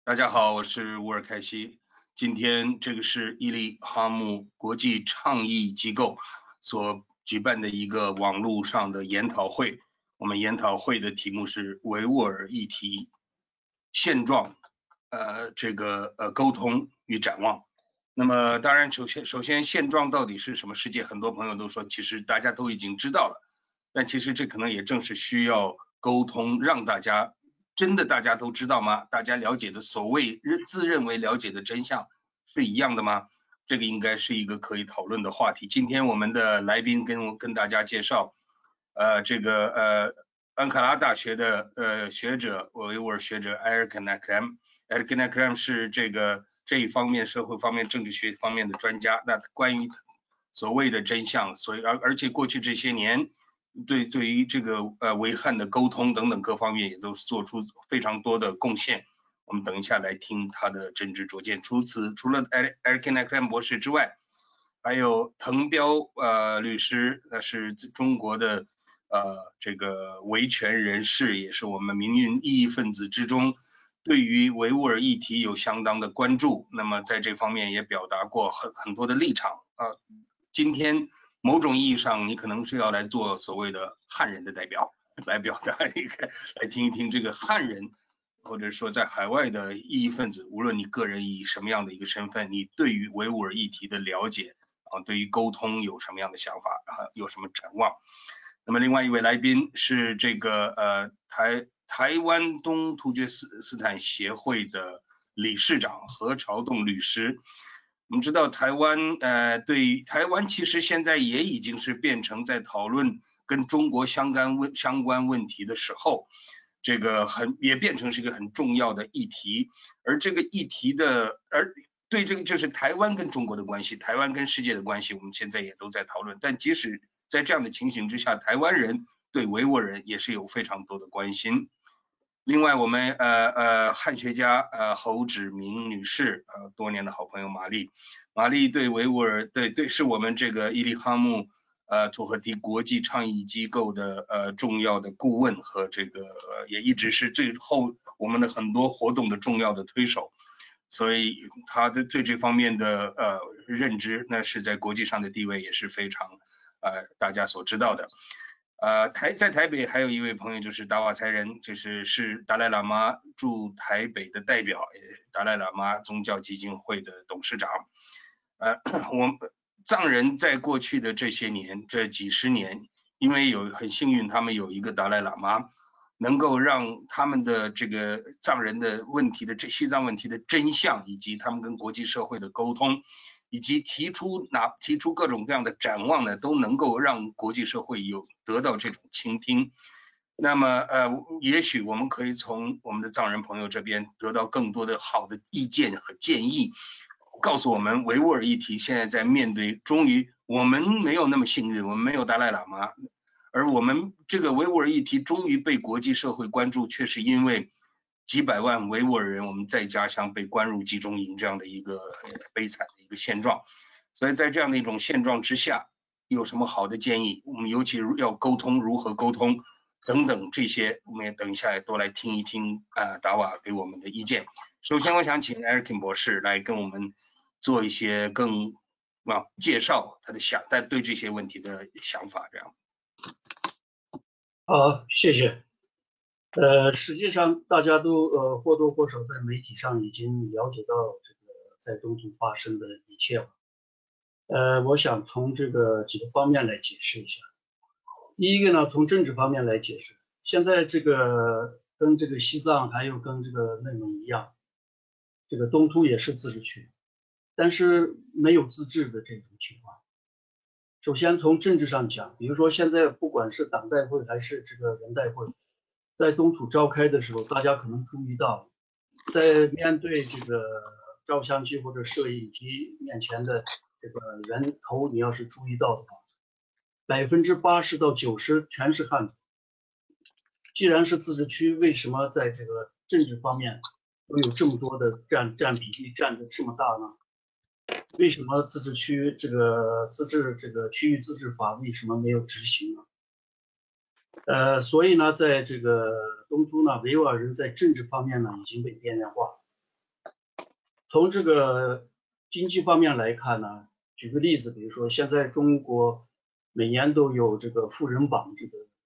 大家好，我是乌尔凯西。今天这个是伊利哈木国际倡议机构所举办的一个网络上的研讨会。我们研讨会的题目是维吾尔议题现状，沟通与展望。那么当然，首先现状到底是什么世界？很多朋友都说，其实大家都已经知道了，但其实这可能也正是需要沟通，让大家真的大家都知道吗？大家了解的所谓自认为了解的真相是一样的吗？这个应该是一个可以讨论的话题。今天我们的来宾跟大家介绍，安卡拉大学的学者维吾尔学者埃尔肯纳克兰。埃尔肯纳克兰是这一方面社会方面政治学方面的专家。那关于所谓的真相，而且过去这些年对于这个维汉的沟通等等各方面也都做出非常多的贡献。我们等一下来听他的真知灼见。除了埃尔肯纳克兰博士之外，还有滕彪律师，那是中国的这个维权人士，也是我们民运异议分子之中对于维吾尔议题有相当的关注，那么在这方面也表达过很多的立场啊。今天某种意义上，你可能是要来做所谓的汉人的代表，来表达一个，来听一听这个汉人，或者说在海外的异议分子，无论你个人以什么样的一个身份，你对于维吾尔议题的了解啊，对于沟通有什么样的想法啊，有什么展望？那么另外一位来宾是这个台湾东突厥斯坦协会的理事长何朝栋律师。我们知道台湾对台湾其实现在也已经是变成在讨论跟中国相关问题的时候，这个也变成是一个很重要的议题。而这个议题对这个就是台湾跟中国的关系，台湾跟世界的关系，我们现在也都在讨论。但即使在这样的情形之下，台湾人对维吾尔人也是有非常多的关心。另外，我们汉学家侯芷明女士多年的好朋友玛丽对维吾尔是我们这个伊利哈木土赫迪国际倡议机构的重要的顾问和这个也一直是最后我们的很多活动的重要的推手。所以他对这方面的认知，那是在国际上的地位也是非常大家所知道的。在台北还有一位朋友就是达瓦才人，是达赖喇嘛驻台北的代表，达赖喇嘛宗教基金会的董事长。我们藏人在过去的这些年，这几十年，因为很幸运，他们有一个达赖喇嘛，能够让他们的这个藏人的西藏问题的真相，以及他们跟国际社会的沟通，以及提出各种各样的展望呢，都能够让国际社会得到这种倾听。那么也许我们可以从我们的藏人朋友这边得到更多的好的意见和建议，告诉我们维吾尔议题现在在面对，终于我们没有那么幸运，我们没有达赖喇嘛，而我们这个维吾尔议题终于被国际社会关注，却是因为几百万维吾尔人我们在家乡被关入集中营这样的一个悲惨的一个现状。所以在这样的一种现状之下，有什么好的建议？我们尤其要沟通，如何沟通等等这些，我们也等一下也多来听一听达瓦给我们的意见。首先，我想请 Eric 博士来跟我们做一些介绍他对这些问题的想法，这样。 好，谢谢。实际上大家都或多或少在媒体上已经了解到这个在东土发生的一切了。我想从这个几个方面来解释一下。第一个呢，从政治方面来解释。现在这个跟这个西藏还有跟这个内蒙一样，这个东突也是自治区，但是没有自治的这种情况。首先从政治上讲，比如说现在不管是党代会还是这个人代会，在东土召开的时候，大家可能注意到，在面对这个照相机或者摄影机面前的这个人头，你要是注意到的话，80%到90%全是汉族。既然是自治区，为什么在这个政治方面都有这么多的占比例占的这么大呢？为什么自治区这个区域自治法为什么没有执行呢？所以呢，在这个东突呢，维吾尔人在政治方面呢已经被边缘化。 从这个经济方面来看呢，举个例子，比如说现在中国每年都有这个富人榜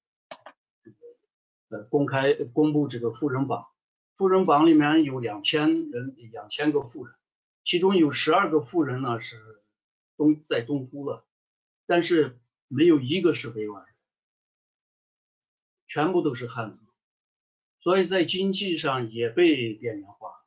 公布这个富人榜，富人榜里面有2000个富人，其中有12个富人呢是在东突了，但是没有一个是维吾尔人，全部都是汉族，所以在经济上也被边缘化。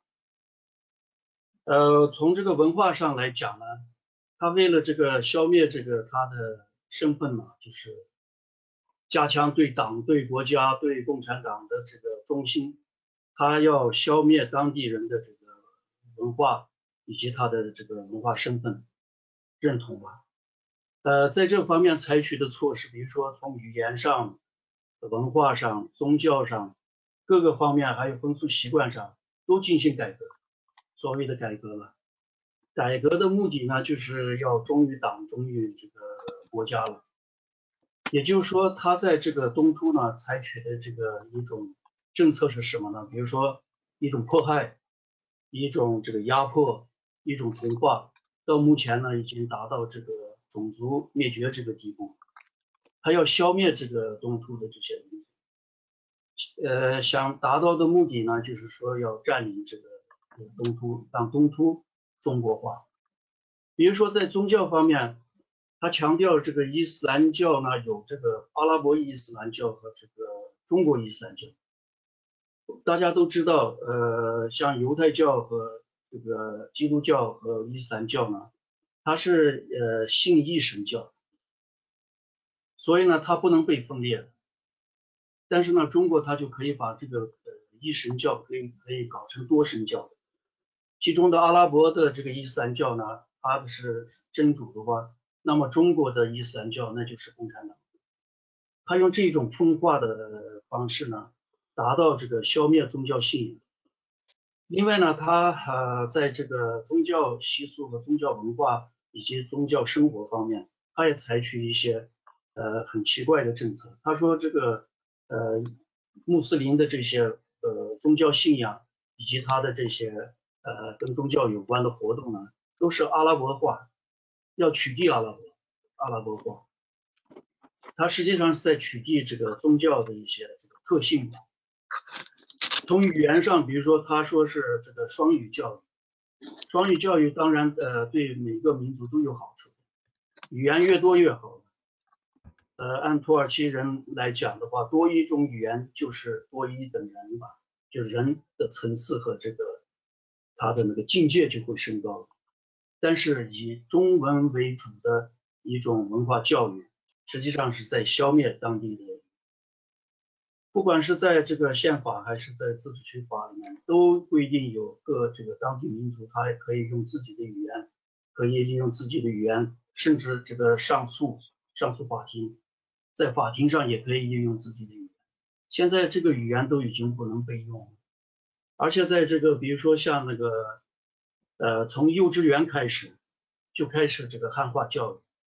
从这个文化上来讲呢，他为了这个消灭这个他的身份呢，就是加强对党、对国家、对共产党的这个忠心，他要消灭当地人的这个文化以及他的这个文化身份认同吧。在这方面采取的措施，比如说从语言上、文化上、宗教上各个方面，还有风俗习惯上都进行改革。所谓的改革了，改革的目的呢，就是要忠于党、忠于这个国家了。也就是说，他在这个东突呢采取的这个一种政策是什么呢？比如说一种迫害，一种这个压迫，一种同化，到目前呢已经达到这个种族灭绝这个地步。他要消灭这个东突的这些民族，想达到的目的呢，就是说要占领这个东突，让东突中国化。比如说在宗教方面，他强调这个伊斯兰教呢有这个阿拉伯伊斯兰教和这个中国伊斯兰教。大家都知道，像犹太教和这个基督教和伊斯兰教呢，它是信一神教，所以呢它不能被分裂的。但是呢，中国它就可以把这个一神教可以搞成多神教。其中的阿拉伯的这个伊斯兰教呢，它是真主的话，那么中国的伊斯兰教那就是共产党。他用这种分化的方式呢，达到这个消灭宗教信仰。另外呢，他在这个宗教习俗和宗教文化以及宗教生活方面，他也采取一些很奇怪的政策。他说这个穆斯林的这些宗教信仰以及他的这些跟宗教有关的活动呢，都是阿拉伯化，要取缔阿拉伯化。它实际上是在取缔这个宗教的一些这个特性的。从语言上，比如说他说是这个双语教育，双语教育当然对每个民族都有好处，语言越多越好。按土耳其人来讲的话，多一种语言就是多一等人吧，就是人的层次和这个他的那个境界就会升高。但是以中文为主的一种文化教育，实际上是在消灭当地的，不管是在这个宪法还是在自治区法里面，都规定有这个当地民族，他也可以用自己的语言，可以利用自己的语言，甚至这个上诉法庭，在法庭上也可以利用自己的语言。现在这个语言都已经不能被用了，而且在这个比如说像那个从幼稚园开始就开始这个汉化教育。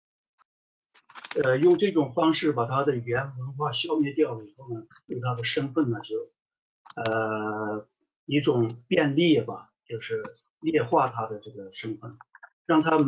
用这种方式把他的语言文化消灭掉了以后呢，对他的身份呢就一种变劣吧，就是劣化他的这个身份，让他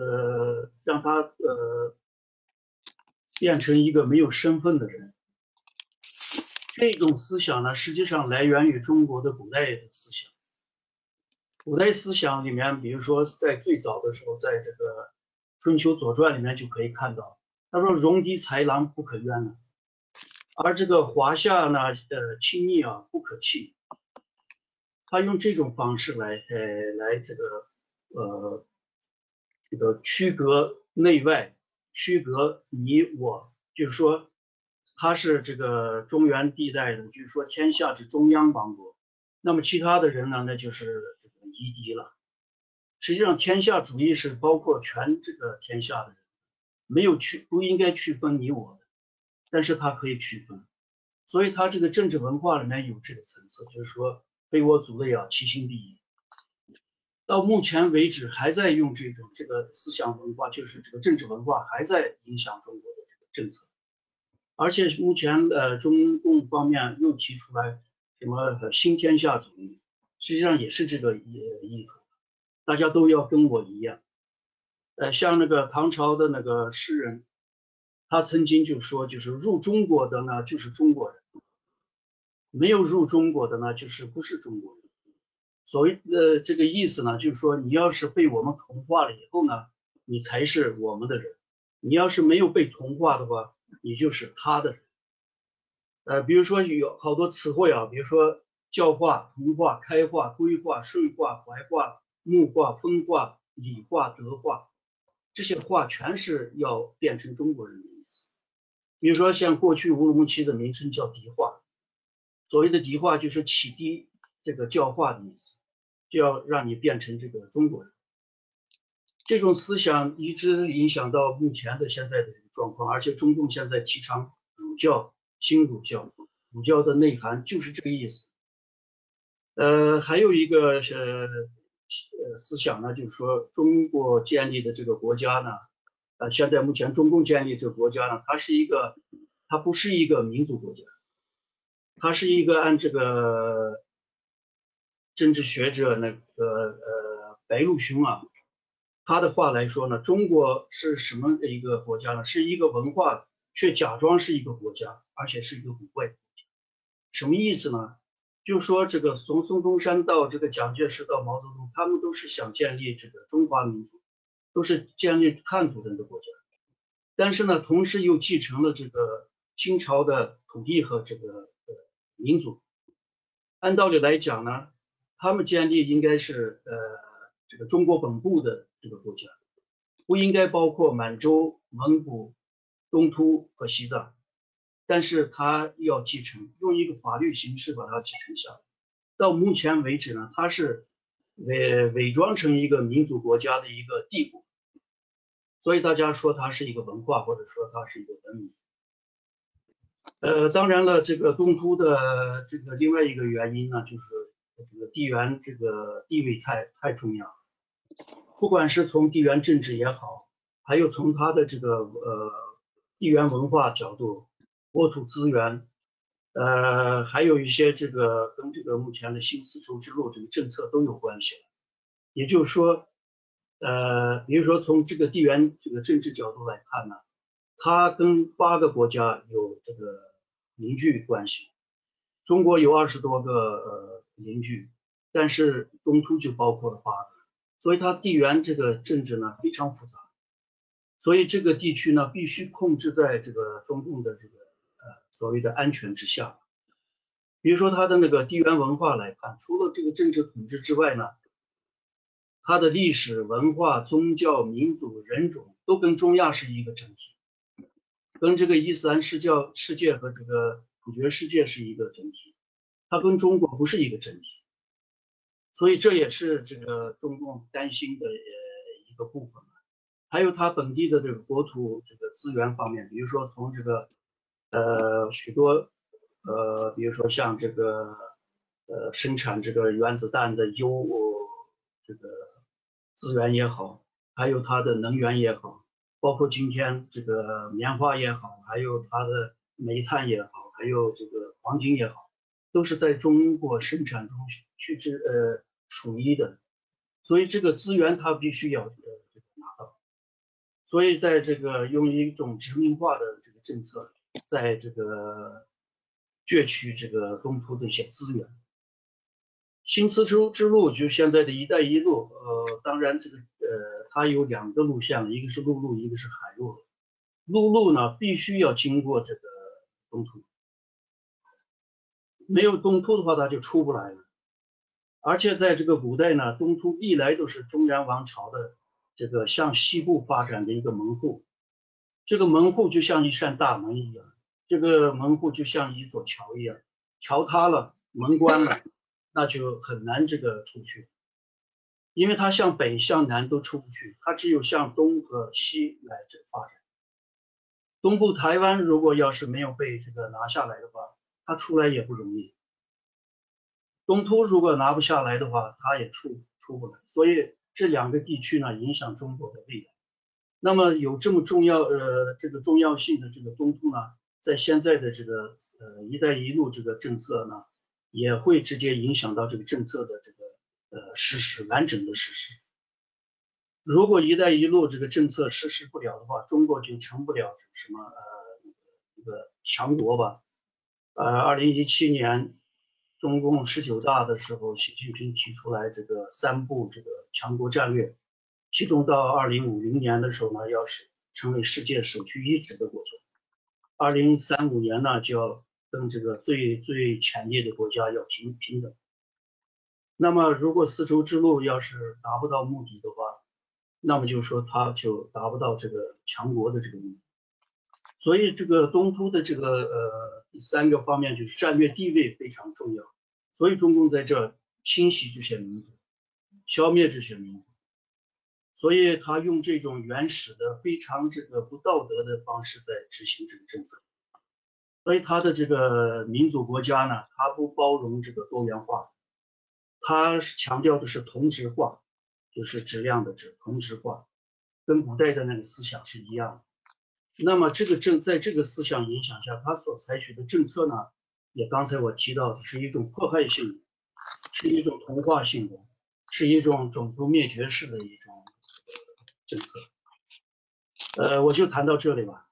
变成一个没有身份的人。这种思想呢，实际上来源于中国的古代的思想。古代思想里面，比如说在最早的时候，在这个春秋左传里面就可以看到。他说戎狄豺狼不可冤呢，而这个华夏呢，亲逆啊不可弃。他用这种方式来这个区隔内外，区隔你我，就是说他是这个中原地带的，就是说天下之中央王国。那么其他的人呢，那就是这个夷狄了。实际上天下主义是包括全这个天下的人。不应该区分你我的，但是它可以区分，所以它这个政治文化里面有这个层次，就是说非我族类啊，其心必异。到目前为止还在用这个思想文化，就是这个政治文化还在影响中国的这个政策，而且目前中共方面又提出来什么新天下主义，实际上也是这个意图。 大家都要跟我一样。像那个唐朝的那个诗人，他曾经就说，就是入中国的呢就是中国人，没有入中国的呢就是不是中国人。所谓的这个意思呢，就是说你要是被我们同化了以后呢，你才是我们的人；你要是没有被同化的话，你就是他的人。比如说有好多词汇啊，比如说教化、同化、开化、规化、顺化、怀化、木化、风化、理化、德化，这些化全是要变成中国人的意思。比如说像过去乌鲁木齐的名称叫迪化，所谓的迪化就是启迪这个教化的意思，就要让你变成这个中国人。这种思想一直影响到目前的现在的这个状况，而且中共现在提倡儒教、新儒教，儒教的内涵就是这个意思。还有一个思想呢，就是说中国建立的这个国家呢，现在目前中共建立这个国家呢，它不是一个民族国家，它是一个按这个政治学者那个白鹿兄啊，他的话来说呢，中国是什么一个国家呢？是一个文化却假装是一个国家，而且是一个古怪国家。什么意思呢？就是说这个从孙中山到这个蒋介石到毛泽东，他们都是想建立这个中华民族，都是建立汉族人的国家，但是呢，同时又继承了这个清朝的土地和这个民族。按道理来讲呢，他们建立应该是这个中国本部的这个国家，不应该包括满洲、蒙古、东突和西藏，但是他要继承，用一个法律形式把它继承下来。到目前为止呢，它是伪装成一个民族国家的一个帝国，所以大家说它是一个文化，或者说它是一个文明。当然了，这个东突的这个另外一个原因呢，就是这个地缘这个地位太重要，不管是从地缘政治也好，还有从它的这个地缘文化角度、国土资源，还有一些这个跟这个目前的新丝绸之路这个政策都有关系。也就是说，比如说从这个地缘这个政治角度来看呢，它跟8个国家有这个邻居关系，中国有20多个邻居，但是东突就包括了8个，所以它地缘这个政治呢非常复杂，所以这个地区呢必须控制在这个中共的这个所谓的安全之下。比如说它的那个地缘文化来看，除了这个政治统治之外呢，它的历史文化、宗教、民族、人种都跟中亚是一个整体，跟这个伊斯兰世界和这个突厥世界是一个整体，它跟中国不是一个整体，所以这也是这个中共担心的一个部分。还有它本地的这个国土这个资源方面，比如说从这个许多比如说像这个生产这个原子弹的这个资源也好，还有它的能源也好，包括今天这个棉花也好，还有它的煤炭也好，还有这个黄金也好，都是在中国生产中属于的，所以这个资源它必须要拿到，所以在这个用一种殖民化的这个政策，在这个攫取这个东突的一些资源。新丝绸之路就现在的一带一路，当然这个它有2个路线，一个是陆路，一个是海路。陆路呢必须要经过这个东突，没有东突的话它就出不来了。而且在这个古代呢，东突历来都是中原王朝的这个向西部发展的一个门户，这个门户就像一扇大门一样，这个门户就像一座桥一样，桥塌了，门关了，那就很难这个出去，因为它向北向南都出不去，它只有向东和西来这个发展。东部台湾如果要是没有被这个拿下来的话，它出来也不容易。东突如果拿不下来的话，它也出不来，所以这2个地区呢影响中国的未来。那么有这么这个重要性的这个东突呢，在现在的这个一带一路这个政策呢，也会直接影响到这个政策的这个完整的实施。 如果“一带一路”这个政策实施不了的话，中国就成不了什么一个强国吧。2017年中共19大的时候，习近平提出来这个3步这个强国战略，其中到2050年的时候呢，要是成为世界首屈一指的国家，2035年呢就要跟这个最前列的国家要平等。那么如果丝绸之路要是达不到目的的话，那么就是说它就达不到这个强国的这个目的。所以这个东突的这个第3个方面就是战略地位非常重要。所以中共在这清洗这些民族，消灭这些民族，所以他用这种原始的非常这个不道德的方式在执行这个政策。所以他的这个民主国家呢，他不包容这个多元化，他强调的是同质化，就是质量的质，同质化，跟古代的那个思想是一样的。那么在这个思想影响下，他所采取的政策呢，也刚才我提到的是一种迫害性的，是一种同化性的，是一种种族灭绝式的一种政策。我就谈到这里吧。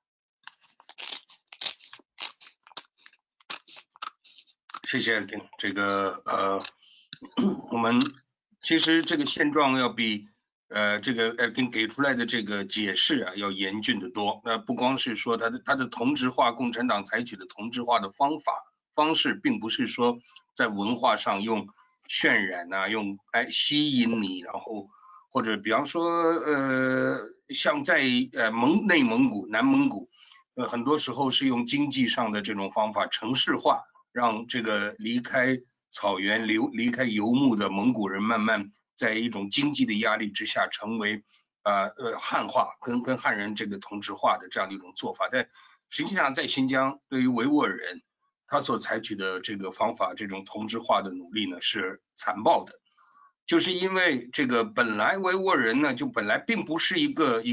谢谢丁，这个我们其实这个现状要比这个丁给出来的这个解释啊要严峻得多。那不光是说他的同质化，共产党采取的同质化的方式，并不是说在文化上用渲染啊，用吸引你，然后或者比方说像在内蒙古、南蒙古，很多时候是用经济上的这种方法城市化。让这个离开草原、离开游牧的蒙古人，慢慢在一种经济的压力之下，成为汉化，跟汉人这个同质化的这样的一种做法。但实际上，在新疆，对于维吾尔人，他所采取的这个方法，这种同质化的努力呢，是残暴的。就是因为这个本来维吾尔人呢，就本来并不是一个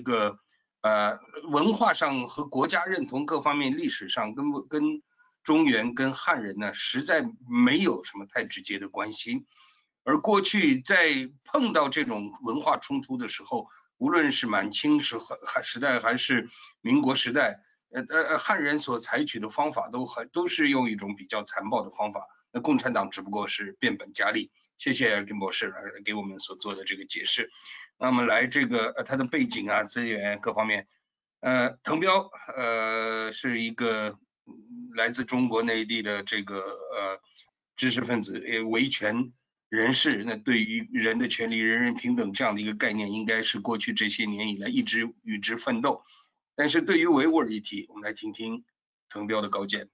文化上和国家认同各方面、历史上跟中原跟汉人呢，实在没有什么太直接的关系。而过去在碰到这种文化冲突的时候，无论是满清时代还是民国时代，汉人所采取的方法都是用一种比较残暴的方法。那共产党只不过是变本加厉。谢谢丁博士来给我们所做的这个解释。那么来这个他的背景啊、资源各方面，滕彪是一个来自中国内地的这个知识分子，维权人士。那对于人的权利、人人平等这样的一个概念，应该是过去这些年以来一直与之奋斗。但是对于维吾尔议题，我们来听听滕彪的高见。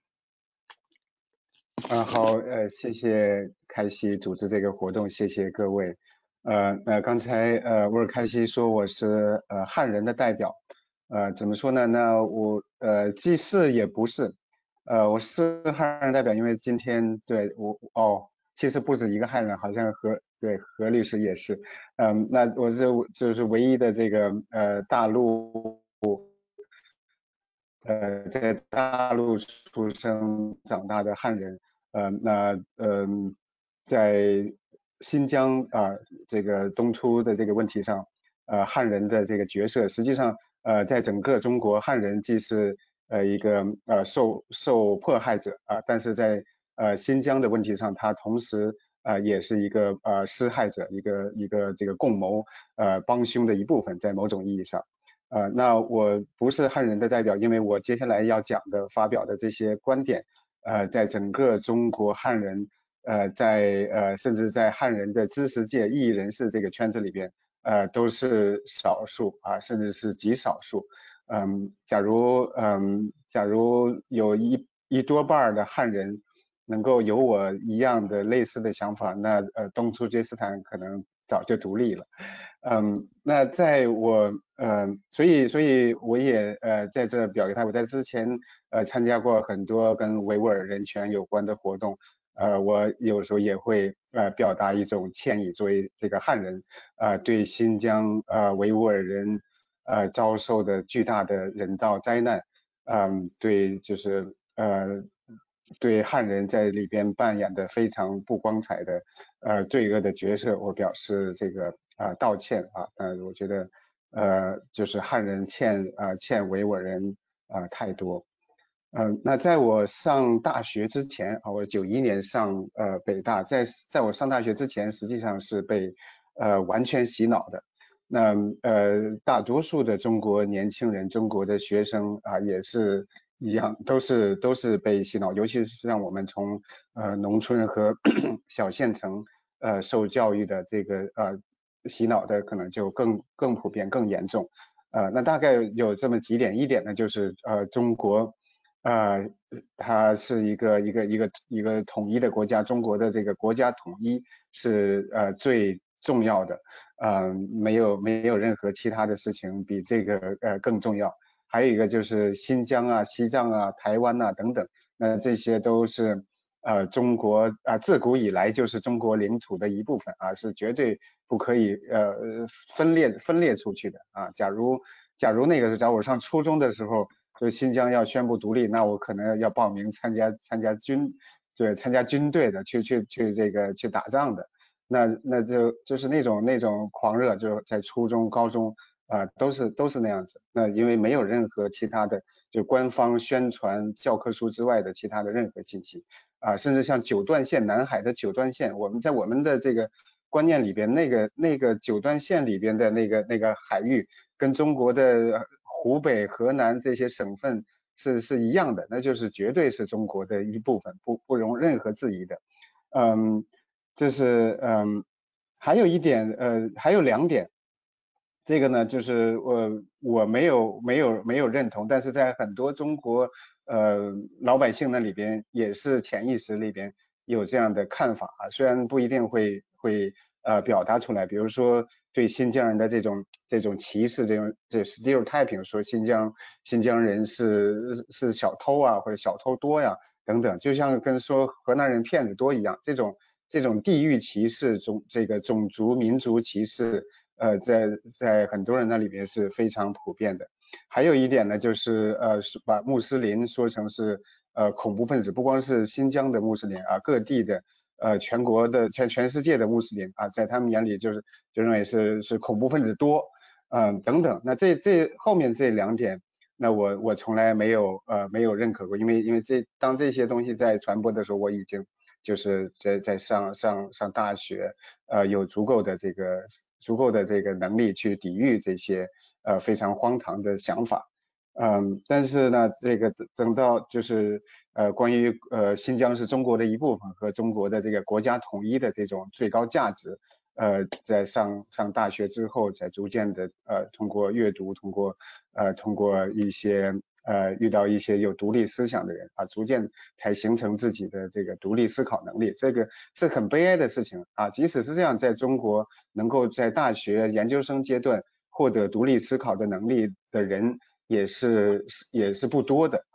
好，谢谢开西组织这个活动，谢谢各位。刚才乌尔开西说我是汉人的代表，怎么说呢？那我既是也不是，我是汉人代表，因为今天对我其实不止一个汉人，好像何律师也是，那我就是唯一的这个大陆。在大陆出生长大的汉人，在新疆这个东突的这个问题上，汉人的这个角色，实际上在整个中国，汉人既是一个受迫害者但是在新疆的问题上，他同时也是一个施害者，一个这个共谋帮凶的一部分，在某种意义上。那我不是汉人的代表，因为我接下来要讲的、发表的这些观点，在整个中国汉人，甚至在汉人的知识界、异议人士这个圈子里边，都是少数甚至是极少数。假如有一多半的汉人能够有我一样的类似的想法，那东突厥斯坦可能早就独立了。那在我所以我也在这表个态。我在之前参加过很多跟维吾尔人权有关的活动，我有时候也会表达一种歉意，作为这个汉人对新疆维吾尔人遭受的巨大的人道灾难，对就是对汉人在里边扮演的非常不光彩的罪恶的角色，我表示这个道歉啊，我觉得就是汉人欠维吾尔人太多。那在我上大学之前啊，我91年上北大，在我上大学之前，实际上是被完全洗脑的。那大多数的中国年轻人、中国的学生啊，也是一样，都是被洗脑，尤其是让我们从农村和小县城受教育的这个洗脑的可能就更普遍、更严重。那大概有这么几点，一点呢就是中国。它是一个统一的国家，中国的这个国家统一是最重要的，没有任何其他的事情比这个更重要。还有一个就是新疆啊、西藏啊、台湾啊等等，那这些都是中国自古以来就是中国领土的一部分啊，是绝对不可以分裂出去的啊。假如那个假如我上初中的时候，就新疆要宣布独立，那我可能要报名参加军队的，去打仗的。那就是那种狂热，就是在初中、高中都是那样子。那因为没有任何其他的，就官方宣传教科书之外的其他的任何信息甚至像九段线，南海的九段线，我们的这个观念里边，那个九段线里边的那个海域，跟中国的湖北、河南这些省份是一样的，那就是绝对是中国的一部分，不容任何质疑的。这是还有一点还有两点，这个呢就是我没有认同，但是在很多中国老百姓那里边也是潜意识里边有这样的看法虽然不一定会表达出来，比如说对新疆人的这种歧视，这 stereotyping， 说新疆人是小偷或者小偷多等等，就像跟说河南人骗子多一样，这种地域歧视这个种族民族歧视在很多人那里边是非常普遍的。还有一点呢，就是是把穆斯林说成是恐怖分子，不光是新疆的穆斯林各地的全国的全世界的穆斯林在他们眼里就认为是恐怖分子多等等。那这后面这两点，那我从来没有认可过，因为当这些东西在传播的时候，我已经就是在上大学有足够的这个能力去抵御这些非常荒唐的想法。但是呢，这个等到就是关于新疆是中国的一部分和中国的这个国家统一的这种最高价值，在上大学之后，在逐渐的通过阅读，通过一些遇到一些有独立思想的人逐渐才形成自己的这个独立思考能力，这个是很悲哀的事情即使是这样，在中国能够在大学研究生阶段获得独立思考的能力的人也是不多的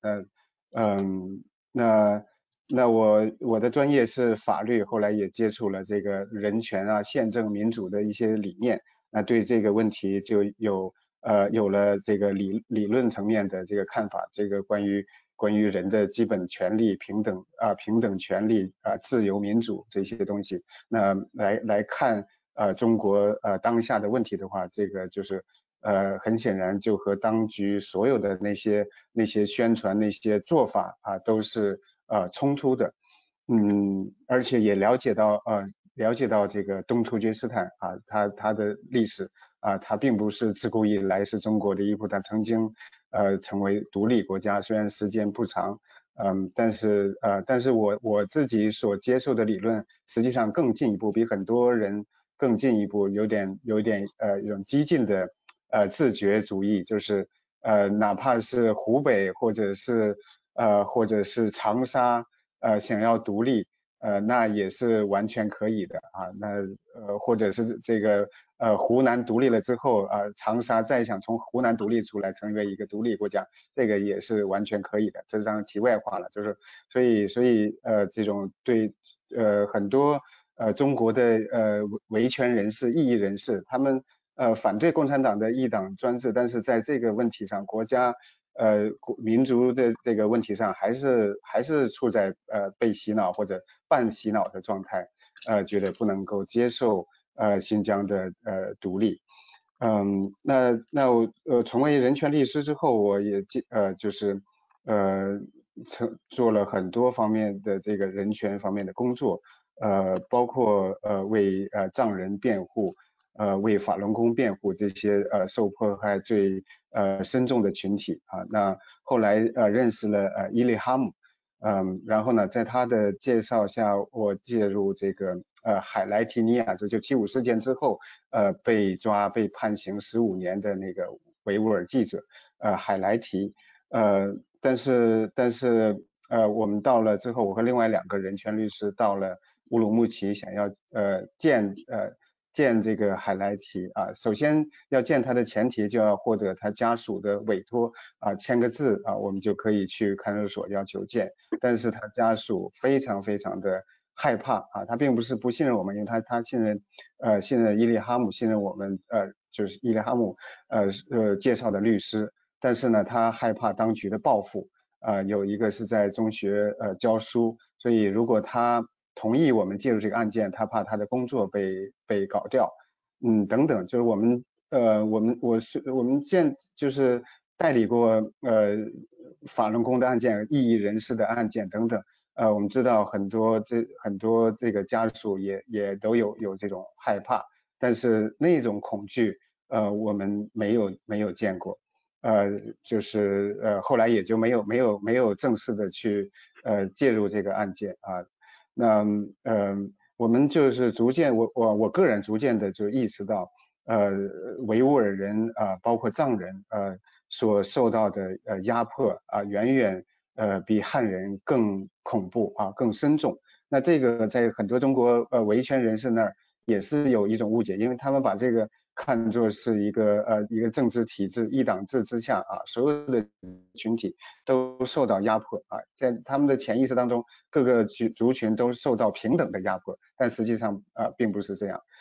那我的专业是法律，后来也接触了这个人权宪政民主的一些理念，那对这个问题就有了这个理论层面的这个看法，这个关于人的基本权利、平等权利自由民主这些东西，那来看中国当下的问题的话，这个就是很显然就和当局所有的那些宣传那些做法都是冲突的。而且也了解到这个东突厥斯坦它的历史它并不是自古以来是中国的一部分，它曾经成为独立国家，虽然时间不长，但是我自己所接受的理论实际上更进一步，比很多人更进一步，有点一种激进的自觉主义，就是哪怕是湖北或者是长沙想要独立那也是完全可以的那或者是这个湖南独立了之后长沙再想从湖南独立出来成为一个独立国家，这个也是完全可以的。这是当然题外话了，就是所以这种对很多中国的维权人士、异议人士，他们反对共产党的一党专制，但是在这个问题上，国家民族的这个问题上，还是处在被洗脑或者半洗脑的状态，觉得不能够接受新疆的独立。那我成为人权律师之后，我也就是做了很多方面的这个人权方面的工作，包括为藏人辩护，为法轮功辩护这些受迫害最深重的群体啊。那后来认识了伊利哈姆，然后呢，在他的介绍下，我介入这个海莱提尼亚，这就75事件之后被抓被判刑15年的那个维吾尔记者海莱提，但是我们到了之后，我和另外2个人权律师到了乌鲁木齐，想要见这个海莱提啊。首先要见他的前提就要获得他家属的委托啊，签个字啊，我们就可以去看守所要求见。但是他家属非常的害怕啊，他并不是不信任我们，因为他信任伊利哈姆，信任我们就是伊利哈姆介绍的律师。但是呢，他害怕当局的报复，有一个是在中学教书，所以如果他同意我们介入这个案件，他怕他的工作被搞掉，等等，就是我们就是代理过法轮功的案件、异议人士的案件等等，我们知道很多这个家属也都有这种害怕，但是那种恐惧我们没有见过。就是后来也就没有正式的去介入这个案件啊。那我们就是逐渐我个人逐渐的就意识到维吾尔人包括藏人所受到的压迫远远比汉人更恐怖更深重。那这个在很多中国维权人士那儿也是有一种误解，因为他们把这个看作是一个政治体制一党制之下所有的群体都受到压迫在他们的潜意识当中，各个族群都受到平等的压迫，但实际上并不是这样。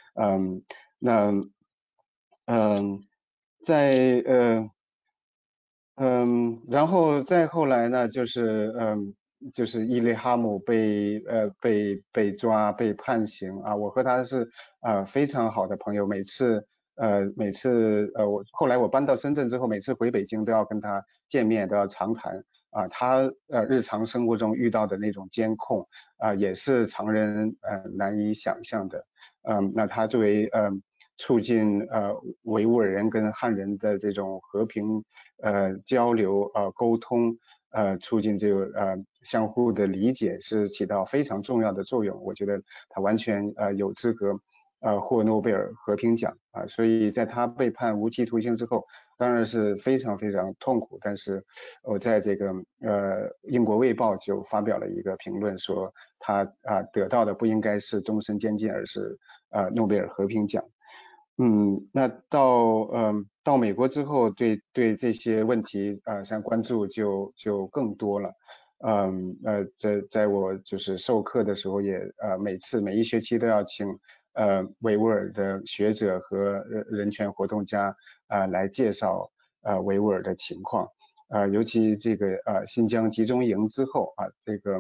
然后再后来呢，就是伊利哈姆被抓被判刑我和他是非常好的朋友，每次后来我搬到深圳之后，每次回北京都要跟他见面，都要长谈他日常生活中遇到的那种监控也是常人难以想象的。那他作为促进维吾尔人跟汉人的这种和平交流沟通促进这个相互的理解是起到非常重要的作用。我觉得他完全有资格获诺贝尔和平奖所以在他被判无期徒刑之后，当然是非常痛苦。但是我在这个英国卫报就发表了一个评论，说他得到的不应该是终身监禁，而是诺贝尔和平奖。那到美国之后，对这些问题像关注就更多了。在我就是授课的时候也每一学期都要请维吾尔的学者和人权活动家来介绍维吾尔的情况尤其这个新疆集中营之后这个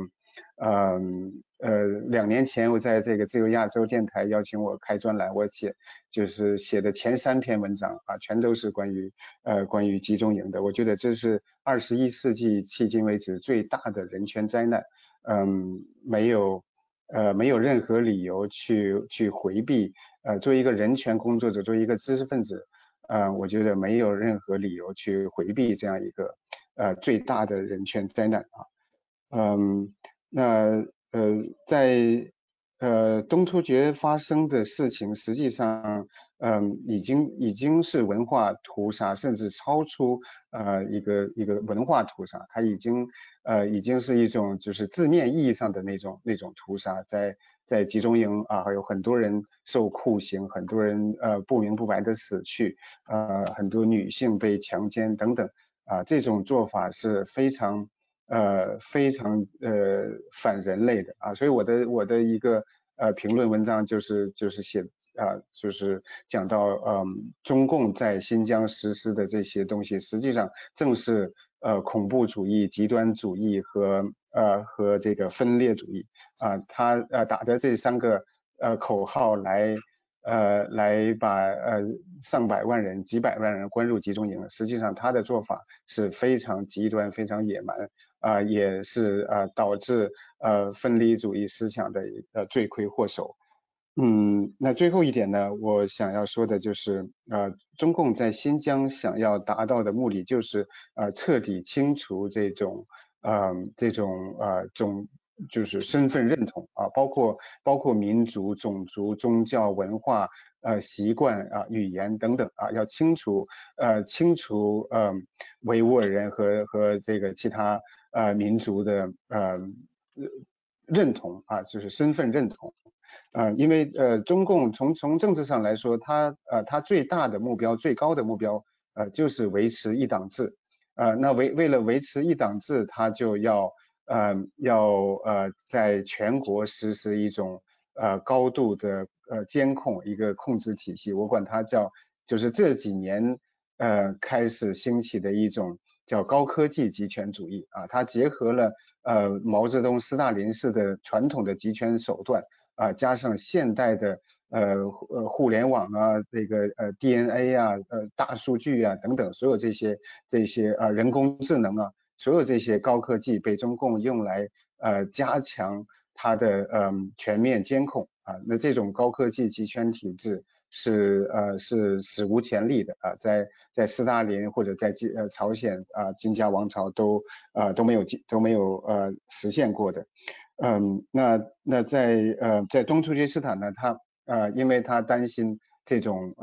2年前我在这个自由亚洲电台邀请我开专栏，我写的前3篇文章全都是关于集中营的。我觉得这是21世纪迄今为止最大的人权灾难。没有任何理由去回避。作为一个人权工作者，作为一个知识分子，我觉得没有任何理由去回避这样一个最大的人权灾难那在东突厥发生的事情，实际上已经是文化屠杀，甚至超出一个文化屠杀，它已经是一种就是字面意义上的那种屠杀，在集中营还有很多人受酷刑，很多人不明不白的死去，很多女性被强奸等等这种做法是非常反人类的所以我的一个评论文章就是写就是讲到中共在新疆实施的这些东西，实际上正是恐怖主义、极端主义和这个分裂主义他打着这3个口号来来把上百万人、几百万人关入集中营。实际上他的做法是非常极端、非常野蛮，也是导致分离主义思想的罪魁祸首。那最后一点呢，我想要说的就是，中共在新疆想要达到的目的就是彻底清除这种就是身份认同啊，包括民族、种族、宗教、文化、习惯啊、语言等等啊，要清除维吾尔人和这个其他民族的认同啊，就是身份认同。因为中共从政治上来说，它最大的目标、最高的目标就是维持一党制。那为了维持一党制，它就要在全国实施一种高度的监控，一个控制体系。我管它就是这几年开始兴起的一种叫高科技集权主义啊，它结合了毛泽东、斯大林式的传统的集权手段。加上现代的互联网啊，这个DNA 啊，大数据啊等等，所有这些人工智能啊，所有这些高科技被中共用来加强它的全面监控啊。那这种高科技集权体制是史无前例的啊，在斯大林或者在朝鲜金家王朝都没有实现过的。那在东突厥斯坦呢，因为他担心这种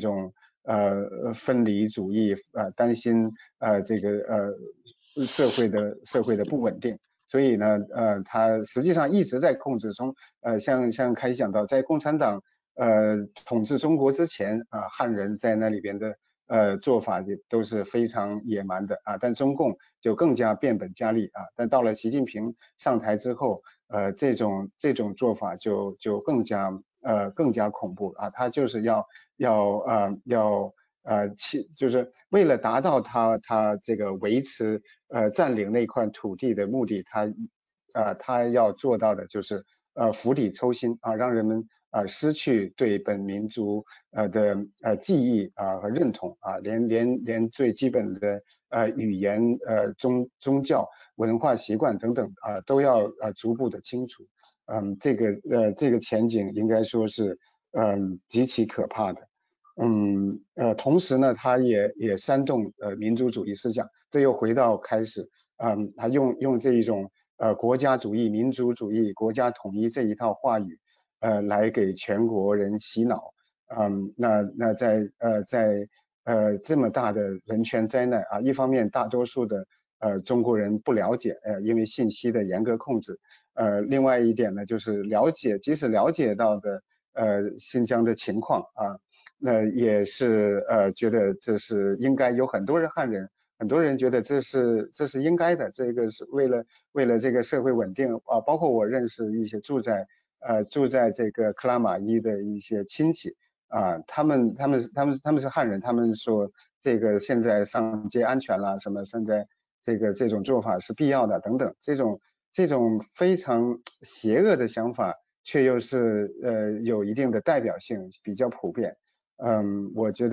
分离主义，担心这个社会的不稳定，所以呢他实际上一直在控制。像开始讲到，在共产党统治中国之前汉人在那里边的做法也都是非常野蛮的啊，但中共就更加变本加厉啊。但到了习近平上台之后，这种做法就更加恐怖啊。他就是就是为了达到他这个维持占领那块土地的目的，他要做到的就是釜底抽薪啊，让人们失去对本民族的记忆和认同啊，连最基本的语言、宗教、文化习惯等等都要逐步的清除。这个前景应该说是极其可怕的。同时呢，它也煽动民族主义思想。这又回到开始，他用这一种国家主义、民族主义、国家统一这一套话语，来给全国人洗脑。那在这么大的人权灾难啊，一方面大多数的中国人不了解，因为信息的严格控制。另外一点呢，就是即使了解到的新疆的情况啊，那也是觉得这是应该。有很多汉人，很多人觉得这是应该的，这个是为了这个社会稳定啊。包括我认识一些住在这个克拉玛依的一些亲戚啊，他们是汉人，他们说这个现在上街安全了，什么现在这种做法是必要的等等，这种非常邪恶的想法，却又是有一定的代表性，比较普遍。我觉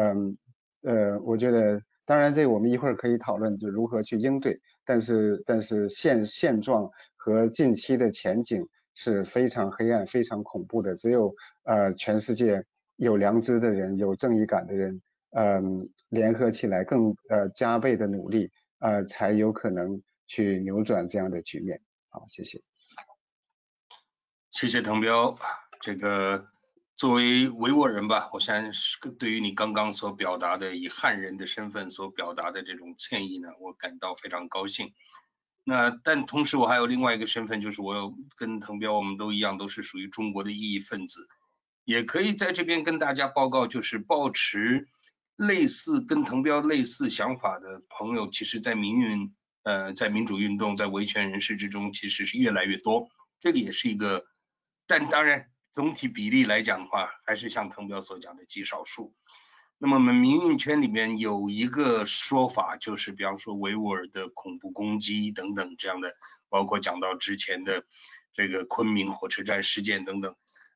得当然这个我们一会儿可以讨论就如何去应对，但是现状和近期的前景是非常黑暗、非常恐怖的。只有全世界有良知的人、有正义感的人，联合起来加倍的努力，才有可能去扭转这样的局面。好，谢谢。 谢谢滕彪。这个作为维吾尔人吧，我想对于你刚刚所表达的以汉人的身份所表达的这种歉意呢，我感到非常高兴。但同时我还有另外一个身份，就是我跟滕彪我们都一样，都是属于中国的异议分子，也可以在这边跟大家报告，就是抱持跟滕彪类似想法的朋友，其实在在民主运动、在维权人士之中，其实是越来越多。这个也是一个，但当然总体比例来讲的话，还是像滕彪所讲的极少数。那么我们民运圈里面有一个说法，就是比方说维吾尔的恐怖攻击等等这样的，包括讲到之前的这个昆明火车站事件等等，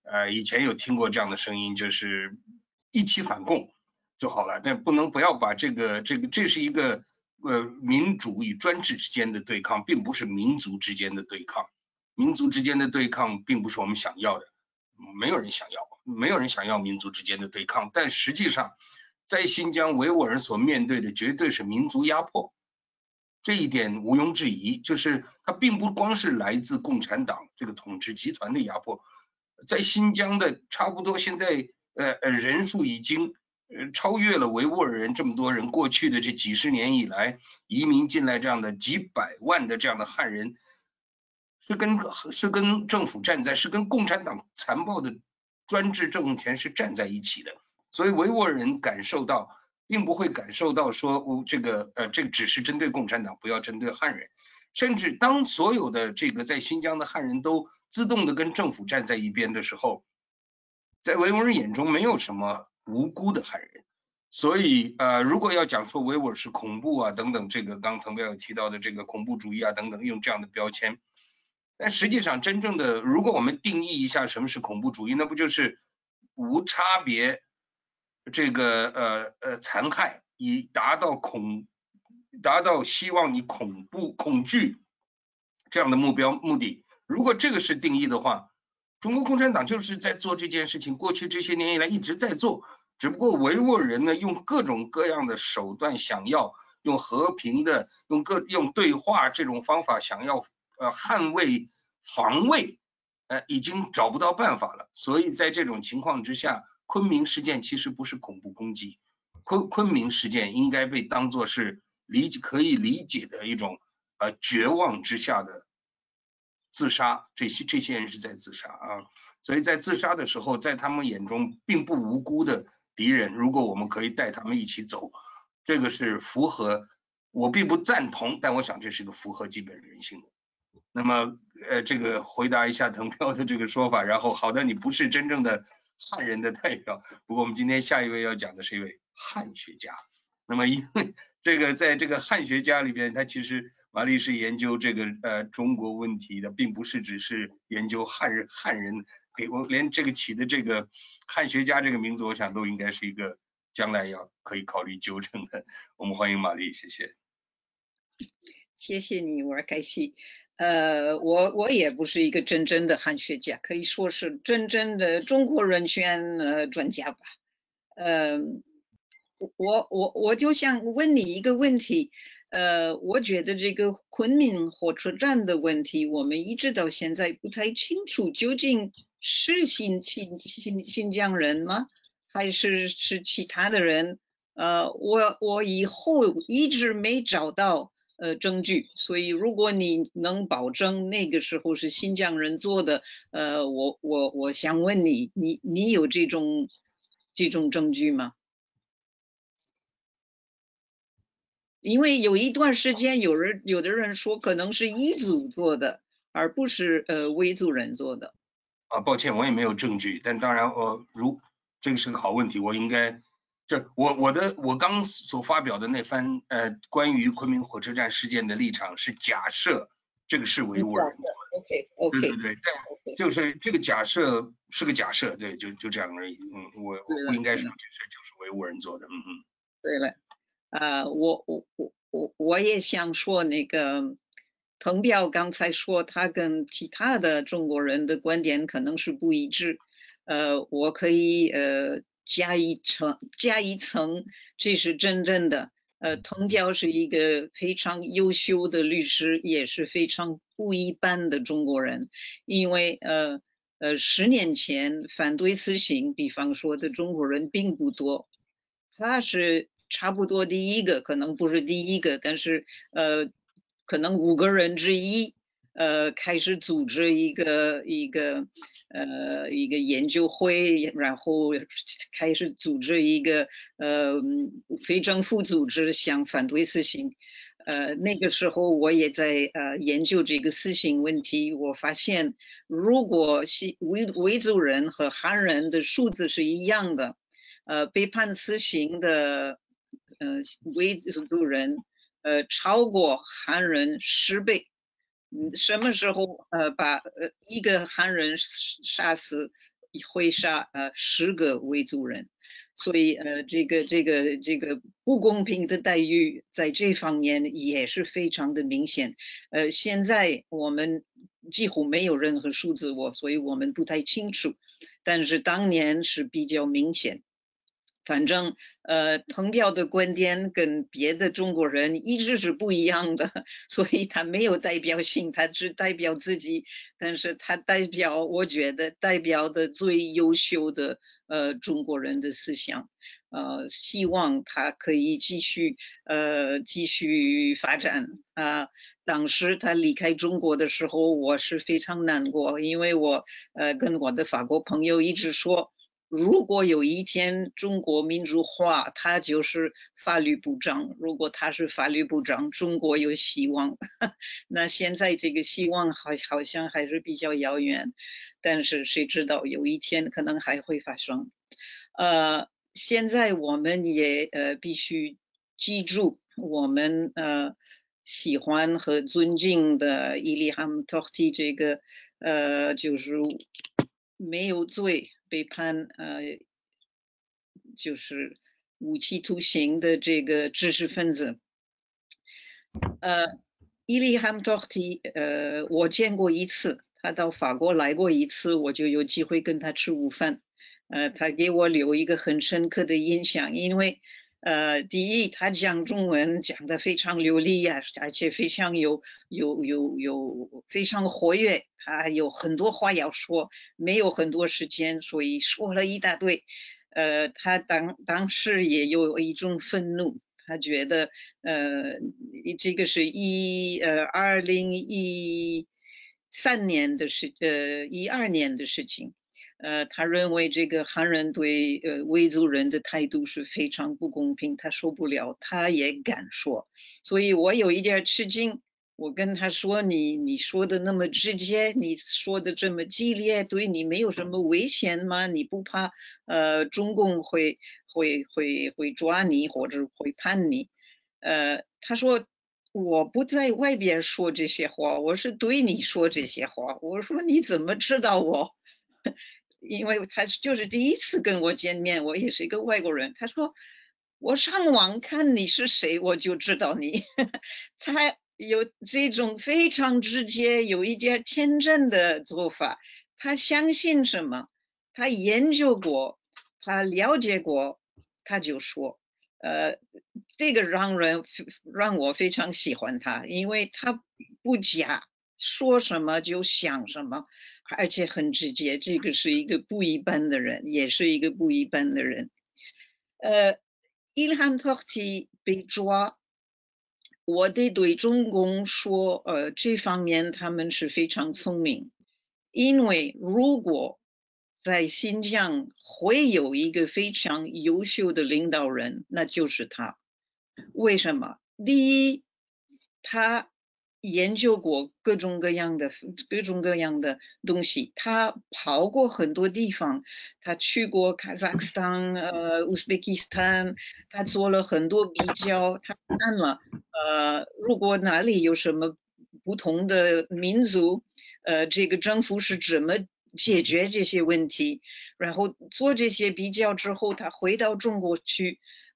以前有听过这样的声音，就是一起反共就好了，但不要把这是一个民主与专制之间的对抗，并不是民族之间的对抗。民族之间的对抗并不是我们想要的，没有人想要民族之间的对抗。但实际上，在新疆维吾尔人所面对的绝对是民族压迫，这一点毋庸置疑。就是它并不光是来自共产党这个统治集团的压迫，在新疆的差不多现在人数已经超越了维吾尔人这么多人。过去的这几十年以来移民进来这样的几百万的这样的汉人，是跟政府站在，是跟共产党残暴的专制政权是站在一起的。所以维吾尔人感受到，并不会感受到说这个只是针对共产党，不要针对汉人。甚至当所有的这个在新疆的汉人都自动的跟政府站在一边的时候，在维吾尔人眼中没有什么无辜的汉人。所以如果要讲说维吾尔是恐怖啊等等，这个刚滕彪有提到的这个恐怖主义啊等等，用这样的标签，但实际上真正的，如果我们定义一下什么是恐怖主义，那不就是无差别这个残害，以达到希望你恐惧这样的目的。如果这个是定义的话，中国共产党就是在做这件事情，过去这些年以来一直在做，只不过维吾尔人呢用各种各样的手段，想要用和平的用对话这种方法想要捍卫防卫，已经找不到办法了。所以在这种情况之下，昆明事件其实不是恐怖攻击，昆明事件应该被当作是可以理解的一种绝望之下的自杀。这些人是在自杀啊，所以在自杀的时候，在他们眼中并不无辜的敌人，如果我们可以带他们一起走，这个是符合，我并不赞同，但我想这是个符合基本人性的。那么这个回答一下滕彪的这个说法，然后好的，你不是真正的汉人的代表，不过我们今天下一位要讲的是一位汉学家。那么因为这个在这个汉学家里边，他其实马丽是研究这个中国问题的，并不是只是研究汉人，给我连这个起的这个汉学家这个名字，我想都应该是一个将来要可以考虑纠正的。我们欢迎马丽，谢谢。 谢谢你，我开心。我也不是一个真正的汉学家，可以说是真正的中国人权专家吧。我就想问你一个问题。我觉得这个昆明火车站的问题，我们一直到现在不太清楚，究竟是新疆人吗？还是其他的人？我以后一直没找到证据，所以如果你能保证那个时候是新疆人做的，我想问你有这种证据吗？因为有一段时间有的人说可能是彝族做的，而不是维族人做的。 抱歉，我也没有证据，但当然这个是个好问题，我应该我刚所发表的那番关于昆明火车站事件的立场是假设这个是维吾尔人做的。 OK， 对，但就是这个假设是个假设，对，就这样而已。我不应该说这事就是维吾尔人做的。 对了。我也想说，那个滕彪刚才说他跟其他的中国人的观点可能是不一致。我可以加一层，这是真正的。滕彪是一个非常优秀的律师，也是非常不一般的中国人。因为10年前反对死刑，比方说的中国人并不多，他是差不多第一个，可能不是第一个，但是可能5个人之一，开始组织一个研究会，然后开始组织一个非政府组织想反对死刑。那个时候我也在研究这个死刑问题，我发现如果维族人和汉人的数字是一样的，被判死刑的维族人超过汉人10倍。什么时候把一个汉人杀死会杀10个维族人，所以这个不公平的待遇在这方面也是非常的明显。现在我们几乎没有任何数字，所以我们不太清楚，但是当年是比较明显。反正滕彪的观点跟别的中国人一直是不一样的，所以他没有代表性，他只代表自己，但是他我觉得代表的最优秀的中国人的思想，希望他可以继续发展当时他离开中国的时候，我是非常难过，因为我跟我的法国朋友一直说，如果有一天中国民主化，他就是法律部长。如果他是法律部长，中国有希望。那现在这个希望好像还是比较遥远，但是谁知道有一天可能还会发生。现在我们也必须记住，我们喜欢和尊敬的伊利哈姆·托克蒂这个就是没有罪被判就是无期徒刑的这个知识分子。伊利哈姆·托克蒂我见过一次，他到法国来过一次，我就有机会跟他吃午饭。他给我留一个很深刻的印象，因为第一，他讲中文讲得非常流利啊，而且非常非常活跃，他有很多话要说，没有很多时间，所以说了一大堆。他当时也有一种愤怒，他觉得这个是2013年的12年的事情。他认为这个汉人对维族人的态度是非常不公平，他受不了，他也敢说，所以我有一点吃惊。我跟他说：“你说的那么直接，你说的这么激烈，对你没有什么危险吗？你不怕中共会抓你或者会判你？”他说：“我不在外边说这些话，我是对你说这些话。”我说：“你怎么知道我？”因为他就是第一次跟我见面，我也是一个外国人。他说：“我上网看你是谁，我就知道你。”他有这种非常直接、有一点天真的做法。他相信什么，他研究过，他了解过，他就说。这个让我非常喜欢他，因为他不假，说什么就想什么。而且很直接，这个是一个不一般的人，也是一个不一般的人。伊利哈姆·托克蒂被抓，我得对中共说，这方面他们是非常聪明，因为如果在新疆会有一个非常优秀的领导人，那就是他。为什么？第一，他研究过各种各样的东西，他跑过很多地方，他去过卡扎克斯坦、乌兹别克斯坦，他做了很多比较，他看了如果哪里有什么不同的民族，这个政府是怎么解决这些问题，然后做这些比较之后，他回到中国去。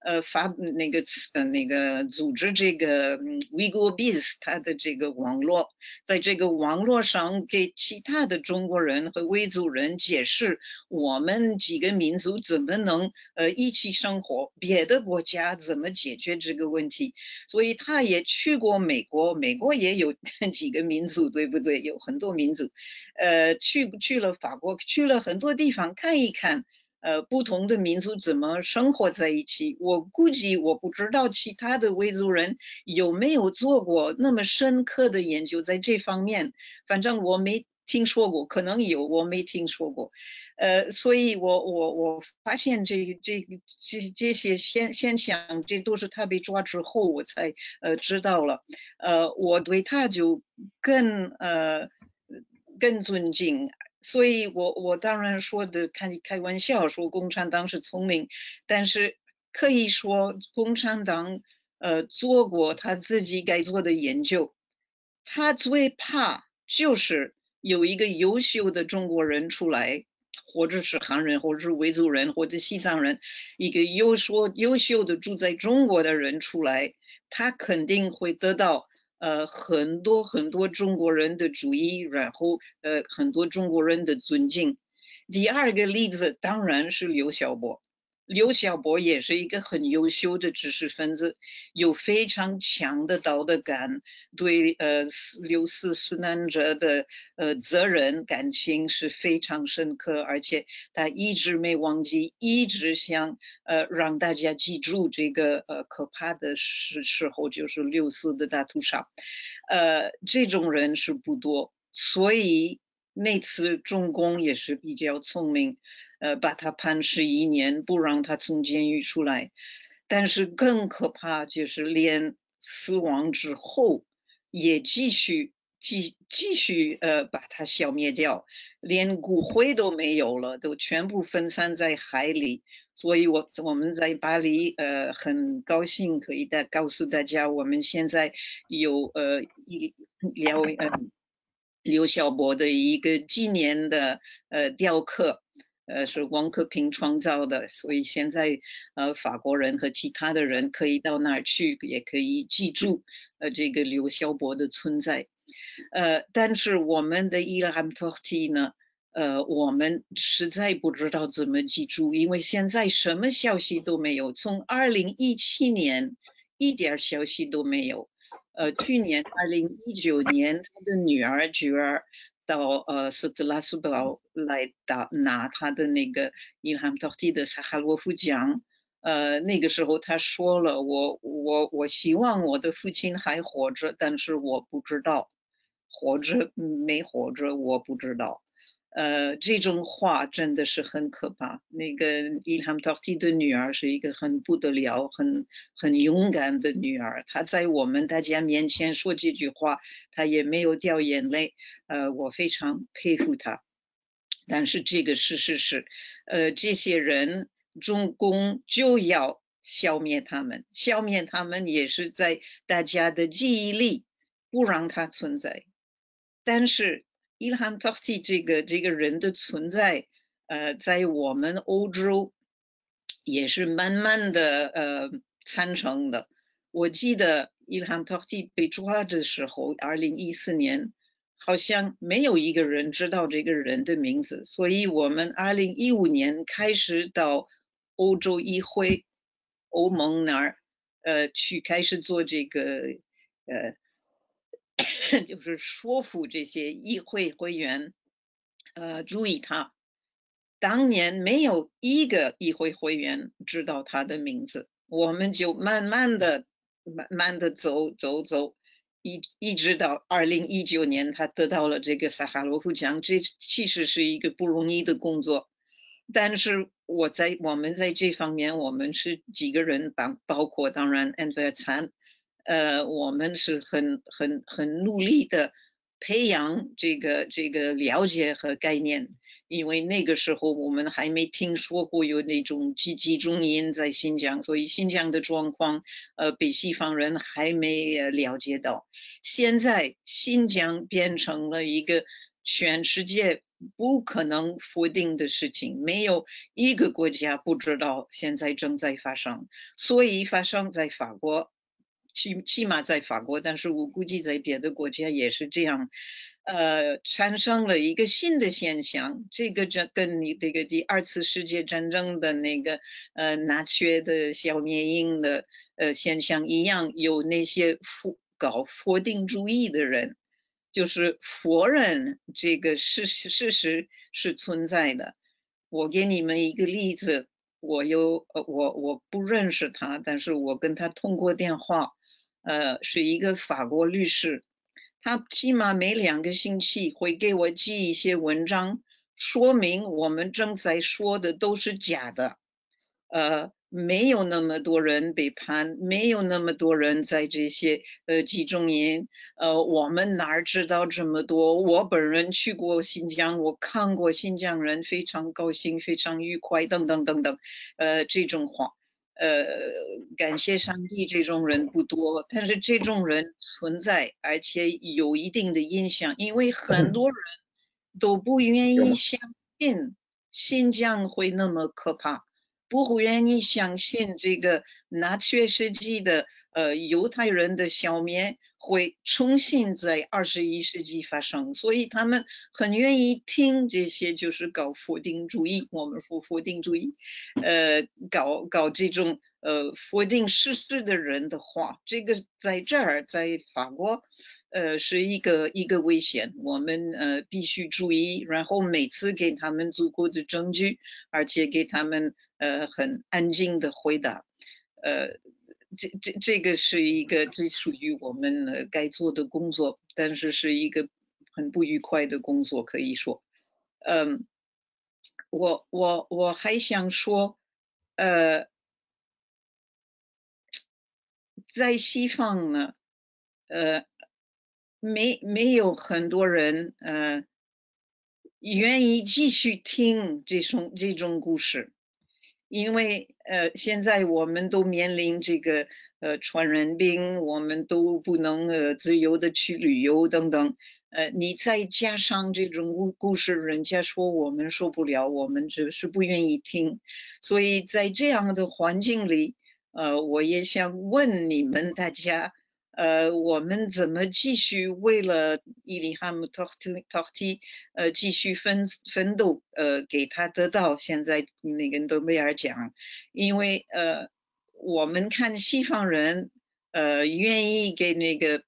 那个组织这个Uyghur-Biz 他的这个网络，在这个网络上给其他的中国人和维族人解释我们几个民族怎么能一起生活，别的国家怎么解决这个问题。所以他也去过美国，美国也有几个民族，对不对？有很多民族。去了法国，去了很多地方看一看。不同的民族怎么生活在一起？我估计我不知道其他的维族人有没有做过那么深刻的研究在这方面。反正我没听说过，可能有，我没听说过。所以我发现这些现象，这都是他被抓之后我才知道了。我对他就更尊敬。所以我当然说的开玩笑说共产党是聪明，但是可以说共产党做过他自己该做的研究。他最怕就是有一个优秀的中国人出来， 或者是汉人，或者是维族人，或者西藏人，一个优秀的住在中国的人出来，他肯定会得到很多很多中国人的注意，然后很多中国人的尊敬。第二个例子当然是刘晓波。刘晓波也是一个很优秀的知识分子，有非常强的道德感，对六四死难者的责任感情是非常深刻，而且他一直没忘记，一直想让大家记住这个可怕的时候，就是六四的大屠杀。这种人是不多，所以那次中共也是比较聪明。把他判11年，不让他从监狱出来。但是更可怕就是连死亡之后也继续把他消灭掉，连骨灰都没有了，都全部分散在海里。所以我们在巴黎很高兴可以告诉大家，我们现在有刘晓波的一个纪念的雕刻。是王克平创造的，所以现在法国人和其他的人可以到那儿去，也可以记住这个刘晓波的存在。但是我们的伊兰托提呢，我们实在不知道怎么记住，因为现在什么消息都没有，从2017年一点消息都没有。去年2019年，他的女儿菊儿到斯特拉斯堡来拿他的那个伊兰托提的萨哈罗夫奖。那个时候他说了，我希望我的父亲还活着，但是我不知道活着没活着，我不知道。这种话真的是很可怕。那个伊兰托提的女儿是一个很不得了、很勇敢的女儿。她在我们大家面前说这句话，她也没有掉眼泪。我非常佩服她。但是这个事实是，这些人中共就要消灭他们，消灭他们也是在大家的记忆里不让它存在。但是伊兰托提这个人的存在，在我们欧洲也是慢慢的产生的。我记得伊兰托提被抓的时候，2014年，好像没有一个人知道这个人的名字，所以我们2015年开始到欧洲议会、欧盟那儿，去开始做这个就是说服这些议会会员，注意他。当年没有一个议会会员知道他的名字，我们就慢慢的走，一直到2019年，他得到了这个萨哈罗夫奖。这其实是一个不容易的工作，但是我们在这方面，我们是几个人，包括当然安维尔灿。我们是很努力的培养这个了解和概念，因为那个时候我们还没听说过有那种集中营在新疆，所以新疆的状况被西方人还没了解到。现在新疆变成了一个全世界不可能否定的事情，没有一个国家不知道现在正在发生，所以发生在法国。起码在法国，但是我估计在别的国家也是这样，产生了一个新的现象。这个跟你这个第2次世界战争的那个纳粹的消灭营的现象一样，有那些搞否定主义的人，就是否认这个事实是存在的。我给你们一个例子，我不认识他，但是我跟他通过电话。是一个法国律师，他起码每2个星期会给我寄一些文章，说明我们正在说的都是假的。没有那么多人被判，没有那么多人在这些集中营。我们哪知道这么多？我本人去过新疆，我看过新疆人，非常高兴，非常愉快，等等等等。这种话。感谢上帝，这种人不多，但是这种人存在，而且有一定的影响，因为很多人都不愿意相信新疆会那么可怕，不愿意相信这个纳粹时期的犹太人的消灭会重新在21世纪发生，所以他们很愿意听这些就是搞否定主义，我们说否定主义，搞这种否定事实的人的话，这个在这儿在法国。是一个危险，我们必须注意，然后每次给他们足够的证据，而且给他们很安静的回答。这个是这属于我们该做的工作，但是是一个很不愉快的工作，可以说。我还想说，在西方呢，没有很多人愿意继续听这种故事，因为现在我们都面临这个传染病，我们都不能自由的去旅游等等，你再加上这种故事，人家说我们受不了，我们只是不愿意听，所以在这样的环境里，我也想问你们大家。我们怎么继续为了伊利哈姆托提继续奋斗，给他得到现在那个诺贝尔奖？因为我们看西方人愿意给那个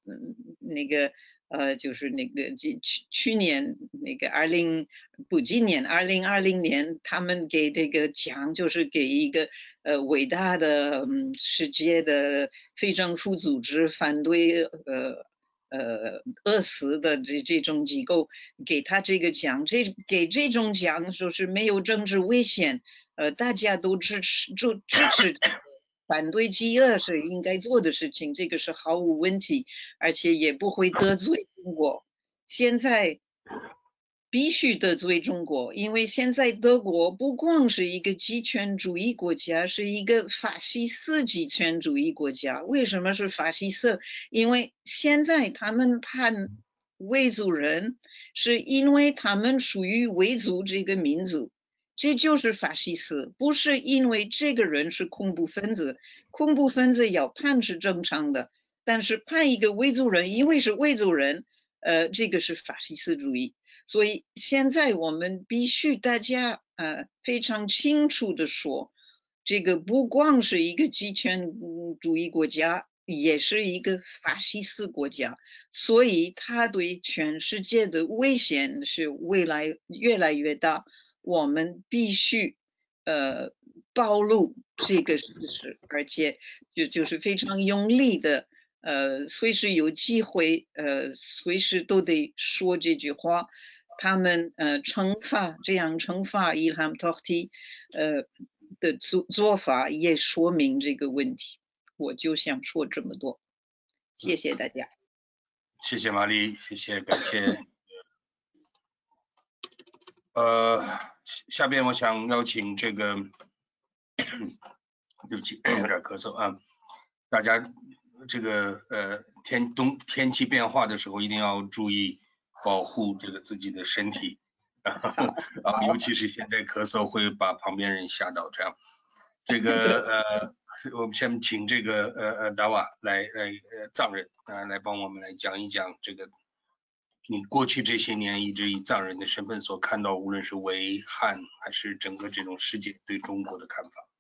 就是那个去年那个今年2020年，他们给这个奖就是给一个伟大的世界的非政府组织反对饿死的这种机构，给他这个奖，给这种奖就是没有政治危险，大家都支持反对饥饿是应该做的事情，这个是毫无问题，而且也不会得罪中国。现在必须得罪中国，因为现在德国不光是一个极权主义国家，是一个法西斯极权主义国家。为什么是法西斯？因为现在他们判维族人，是因为他们属于维族这个民族。这就是法西斯，不是因为这个人是恐怖分子，恐怖分子要判是正常的，但是判一个维族人，因为是维族人，这个是法西斯主义。所以现在我们必须大家非常清楚的说，这个不光是一个极权主义国家，也是一个法西斯国家，所以它对全世界的危险是未来越来越大。我们必须暴露这个事实，而且就是非常用力的随时有机会随时都得说这句话。他们这样惩罚伊哈姆托提的做法也说明这个问题。我就想说这么多，谢谢大家。 谢谢玛丽，谢谢，感谢。下边我想邀请这个，对不起，有点咳嗽啊。大家这个天气变化的时候，一定要注意保护这个自己的身体啊，尤其是现在咳嗽会把旁边人吓到。这样，这个我们先请这个达瓦来藏人来帮我们来讲一讲这个。你过去这些年一直以藏人的身份所看到，无论是维汉还是整个这种世界对中国的看法。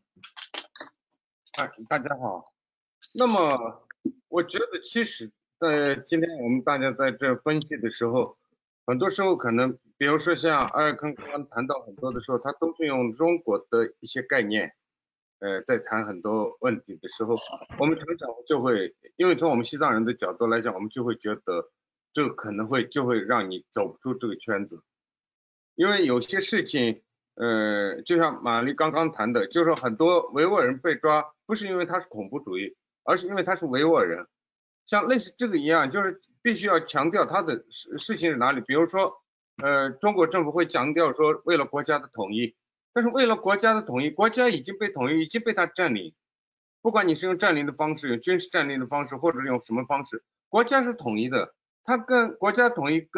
大家好。那么我觉得其实今天我们大家在这分析的时候，很多时候可能比如说像阿尔康刚刚谈到很多的时候，他都是用中国的一些概念在谈很多问题的时候，我们常常就会因为从我们西藏人的角度来讲，我们就会觉得这可能就会让你走不出这个圈子，因为有些事情，就像玛丽刚刚谈的，就是很多维吾尔人被抓，不是因为他是恐怖主义，而是因为他是维吾尔人。像类似这个一样，就是必须要强调他的事情是哪里。比如说，中国政府会强调说为了国家的统一，但是为了国家的统一，国家已经被统一，已经被他占领，不管你是用占领的方式，用军事占领的方式，或者用什么方式，国家是统一的。它跟国家统一跟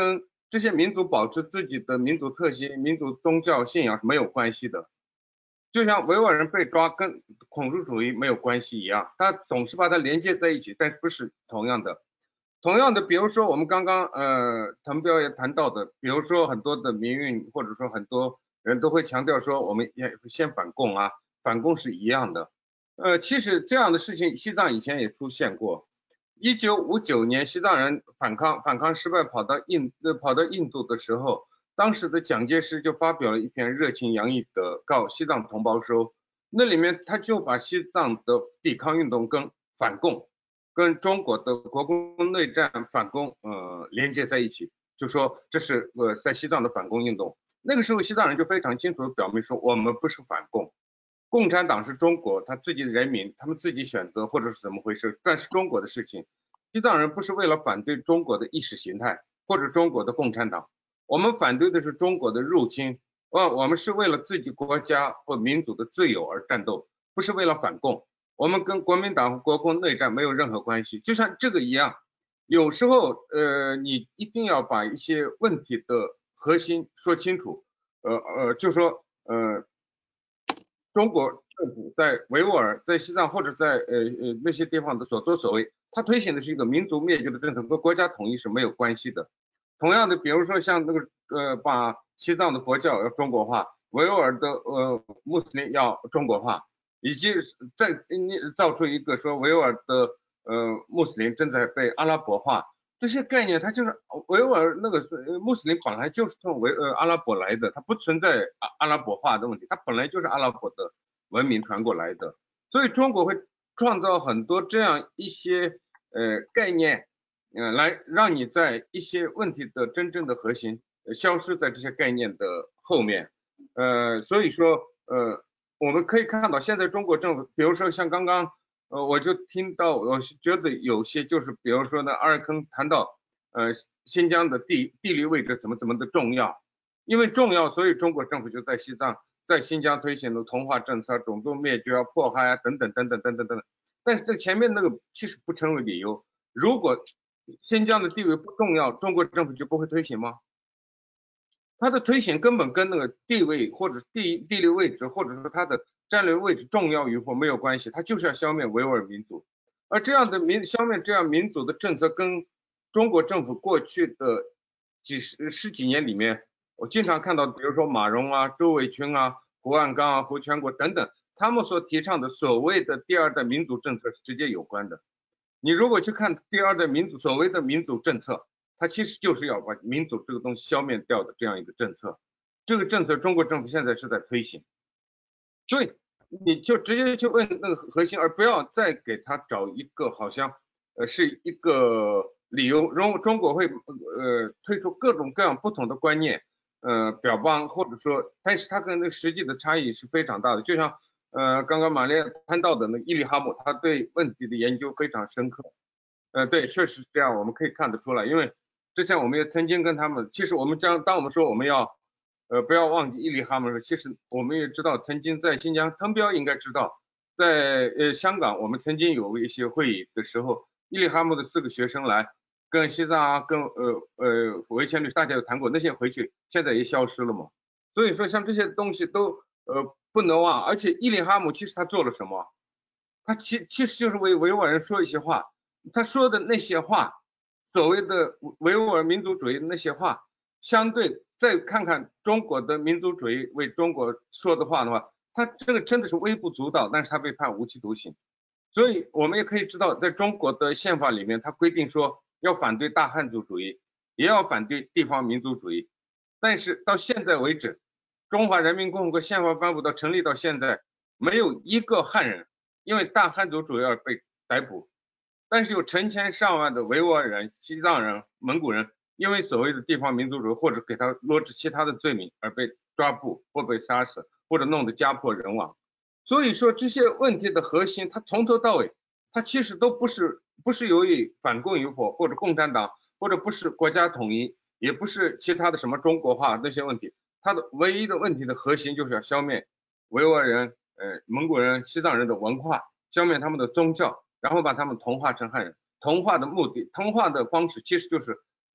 这些民族保持自己的民族特性、民族宗教信仰是没有关系的。就像维吾尔人被抓跟恐怖主义没有关系一样，他总是把它连接在一起，但是不是同样的。同样的，比如说我们刚刚滕彪也谈到的，比如说很多的民运或者说很多人都会强调说我们也先反共啊，反共是一样的。其实这样的事情西藏以前也出现过。1959年西藏人反抗失败跑到印度的时候，当时的蒋介石就发表了一篇热情洋溢的告西藏同胞书，那里面他就把西藏的抵抗运动跟反共跟中国的国共内战反攻连接在一起，就说这是在西藏的反共运动。那个时候西藏人就非常清楚的表明说，我们不是反共，共产党是中国他自己的人民，他们自己选择或者是怎么回事，但是中国的事情，西藏人不是为了反对中国的意识形态或者中国的共产党，我们反对的是中国的入侵，我们是为了自己国家或民族的自由而战斗，不是为了反共，我们跟国民党和国共内战没有任何关系。就像这个一样，有时候你一定要把一些问题的核心说清楚，就说中国政府在维吾尔、在西藏或者在那些地方的所作所为，它推行的是一个民族灭绝的政策，和国家统一是没有关系的。同样的，比如说像那个把西藏的佛教要中国化，维吾尔的穆斯林要中国化，以及再造出一个说维吾尔的穆斯林正在被阿拉伯化，这些概念它就是维吾尔那个穆斯林本来就是从阿拉伯来的，它不存在阿拉伯化的问题，它本来就是阿拉伯的文明传过来的，所以中国会创造很多这样一些概念，来让你在一些问题的真正的核心消失在这些概念的后面，所以说我们可以看到现在中国政府，比如说像刚刚我就听到，我觉得有些就是比如说呢，阿尔坑谈到新疆的地理位置怎么的重要，因为重要，所以中国政府就在西藏在新疆推行的同化政策、种族灭绝啊、迫害啊等等，但是这前面那个其实不成为理由，如果新疆的地位不重要，中国政府就不会推行吗？它的推行根本跟那个地位或者地理位置或者说它的战略位置重要与否没有关系，它就是要消灭维吾尔民族。而这样的消灭这样民族的政策跟中国政府过去的十几年里面，我经常看到比如说马荣啊、周伟群啊、胡汉刚啊、胡全国等等，他们所提倡的所谓的第二代民族政策是直接有关的。你如果去看第二代民族所谓的民族政策，它其实就是要把民族这个东西消灭掉的这样一个政策，这个政策中国政府现在是在推行，所以你就直接去问那个核心，而不要再给他找一个好像是一个理由，然后中国会推出各种各样不同的观念表彰，或者说，但是它跟那实际的差异是非常大的，就像刚刚玛丽亚谈到的那伊利哈木，他对问题的研究非常深刻，对，确实是这样，我们可以看得出来，因为之前我们也曾经跟他们，其实我们当我们说我们要不要忘记伊利哈木的时候，其实我们也知道曾经在新疆，滕彪应该知道，在香港我们曾经有一些会议的时候，伊利哈木的4个学生来跟西藏啊跟维权律大家有谈过，那些回去现在也消失了嘛，所以说像这些东西都不能忘，而且伊利哈木其实他做了什么？他其实就是为维吾尔人说一些话，他说的那些话，所谓的维吾尔民族主义的那些话，相对再看看中国的民族主义为中国说的话的话，他这个真的是微不足道，但是他被判无期徒刑。所以我们也可以知道，在中国的宪法里面，他规定说要反对大汉族主义，也要反对地方民族主义，但是到现在为止，中华人民共和国宪法颁布到成立到现在，没有一个汉人因为大汉族主义而被逮捕，但是有成千上万的维吾尔人、西藏人、蒙古人，因为所谓的地方民族主义或者给他落置其他的罪名而被抓捕或被杀死，或者弄得家破人亡。所以说这些问题的核心，它从头到尾，它其实都不是由于反共与否，或者共产党，或者不是国家统一，也不是其他的什么中国化那些问题，它的唯一的问题的核心就是要消灭维吾尔人、蒙古人、西藏人的文化，消灭他们的宗教，然后把他们同化成汉人。同化的目的，同化的方式其实就是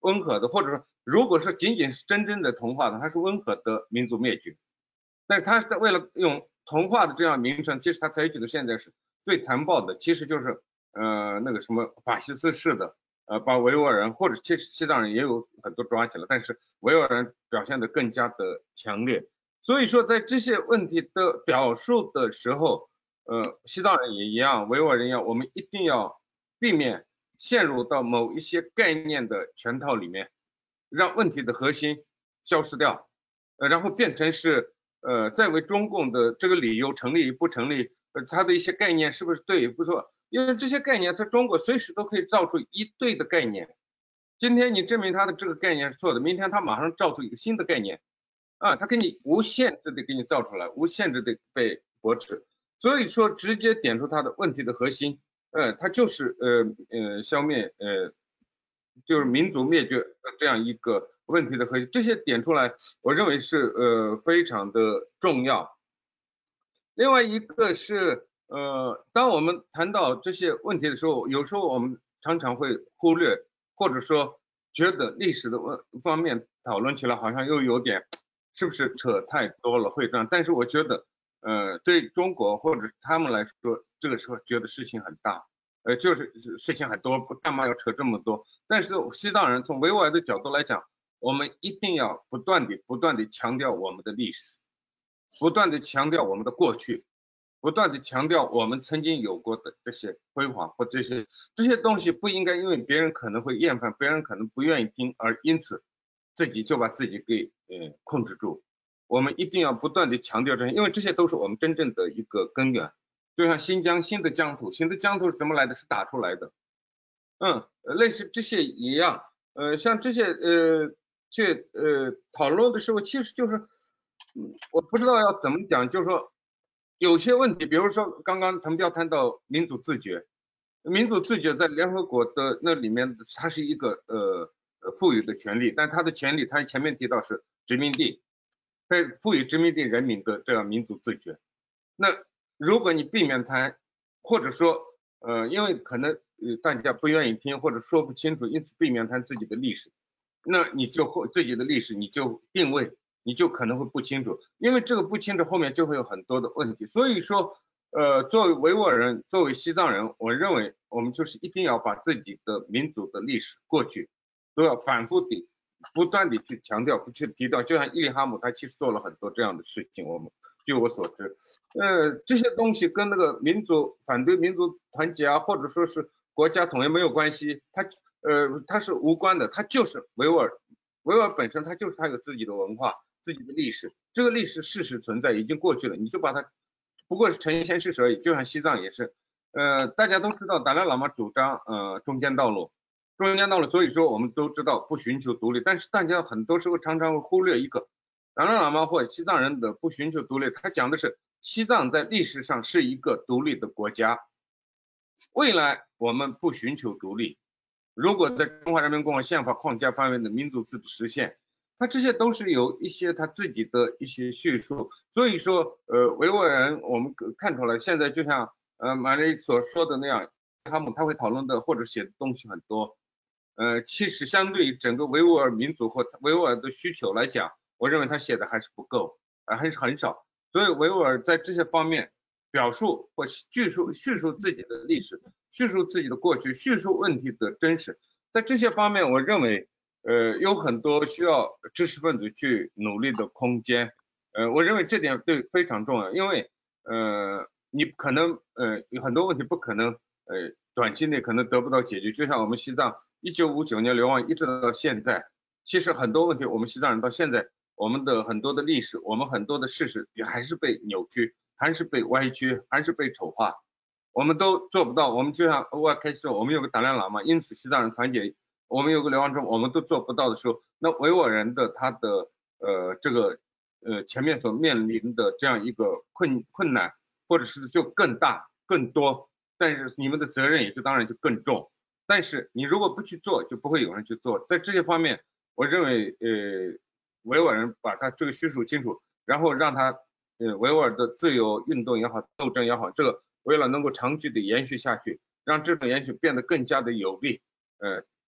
温和的，或者说如果说仅仅是真正的同化的，它是温和的民族灭绝。但是他是为了用同化的这样名称，其实他采取的现在是最残暴的，其实就是那个什么法西斯式的，把维吾尔人或者其实西藏人也有很多抓起来，但是维吾尔人表现得更加的强烈。所以说在这些问题的表述的时候，西藏人也一样，维吾尔人一样，我们一定要避免陷入到某一些概念的圈套里面，让问题的核心消失掉，然后变成是再为中共的这个理由成立不成立，它的一些概念是不是对不错？因为这些概念，它中国随时都可以造出一对的概念。今天你证明它的这个概念是错的，明天它马上造出一个新的概念，它给你无限制的给你造出来，无限制的被驳斥。所以说，直接点出它的问题的核心，它就是消灭就是民族灭绝这样一个问题的核心。这些点出来，我认为是非常的重要。另外一个是当我们谈到这些问题的时候，有时候我们常常会忽略，或者说觉得历史的方面讨论起来好像又有点是不是扯太多了，会这样。但是我觉得对中国或者他们来说，这个时候觉得事情很大，就是事情很多，干嘛要扯这么多？但是西藏人从维吾尔的角度来讲，我们一定要不断的强调我们的历史，不断的强调我们的过去，不断的强调我们曾经有过的这些辉煌或这些东西，不应该因为别人可能会厌烦，别人可能不愿意听，而因此自己就把自己给控制住。我们一定要不断的强调这些，因为这些都是我们真正的一个根源。就像新疆新的疆土是怎么来的？是打出来的。类似这些一样，像这些去讨论的时候，其实就是我不知道要怎么讲，就是说有些问题，比如说刚刚滕彪谈到民主自决，民主自决在联合国的那里面，它是一个赋予的权利，但它的权利，它前面提到是殖民地，赋予殖民地人民的这样民主自决。那如果你避免谈，或者说因为可能大家不愿意听或者说不清楚，因此避免谈自己的历史，那你就会自己的历史你就定位，你就可能会不清楚，因为这个不清楚后面就会有很多的问题。所以说作为维吾尔人，作为西藏人，我认为我们就是一定要把自己的民族的历史过去都要反复的不断的去强调，去提到，就像伊利哈木他其实做了很多这样的事情，我们据我所知这些东西跟那个民族反对民族团结啊，或者说是国家统一没有关系，它是无关的，它就是维吾尔本身，它就是它有自己的文化，自己的历史，这个历史事实存在，已经过去了，你就把它不过是呈现事实而已。就像西藏也是大家都知道达赖喇嘛主张中间道路，所以说我们都知道不寻求独立，但是大家很多时候常常会忽略一个达赖喇嘛或者西藏人的不寻求独立，他讲的是西藏在历史上是一个独立的国家，未来我们不寻求独立，如果在中华人民共和国宪法框架范围的民族自主实现，他这些都是有一些他自己的一些叙述。所以说维吾尔人我们看出来，现在就像马雷所说的那样，他会讨论的或者写的东西很多，其实相对于整个维吾尔民族或维吾尔的需求来讲，我认为他写的还是不够，还是很少。所以维吾尔在这些方面表述或叙述自己的历史，叙述自己的过去，叙述问题的真实，在这些方面我认为有很多需要知识分子去努力的空间。我认为这点非常重要，因为你可能有很多问题不可能短期内可能得不到解决，就像我们西藏1959年流亡一直到现在，其实很多问题我们西藏人到现在，我们的很多的历史，我们很多的事实也还是被扭曲，还是被歪曲，还是被丑化，我们都做不到。我们就像我开始说，我们有个达赖喇嘛，因此西藏人团结，我们有个流亡者，我们都做不到的时候，那维吾尔人的他的这个前面所面临的这样一个困难，或者是就更大更多，但是你们的责任也就当然就更重。但是你如果不去做，就不会有人去做。在这些方面，我认为维吾尔人把他这个叙述清楚，然后让他维吾尔的自由运动也好，斗争也好，这个为了能够长期的延续下去，让这种延续变得更加的有力，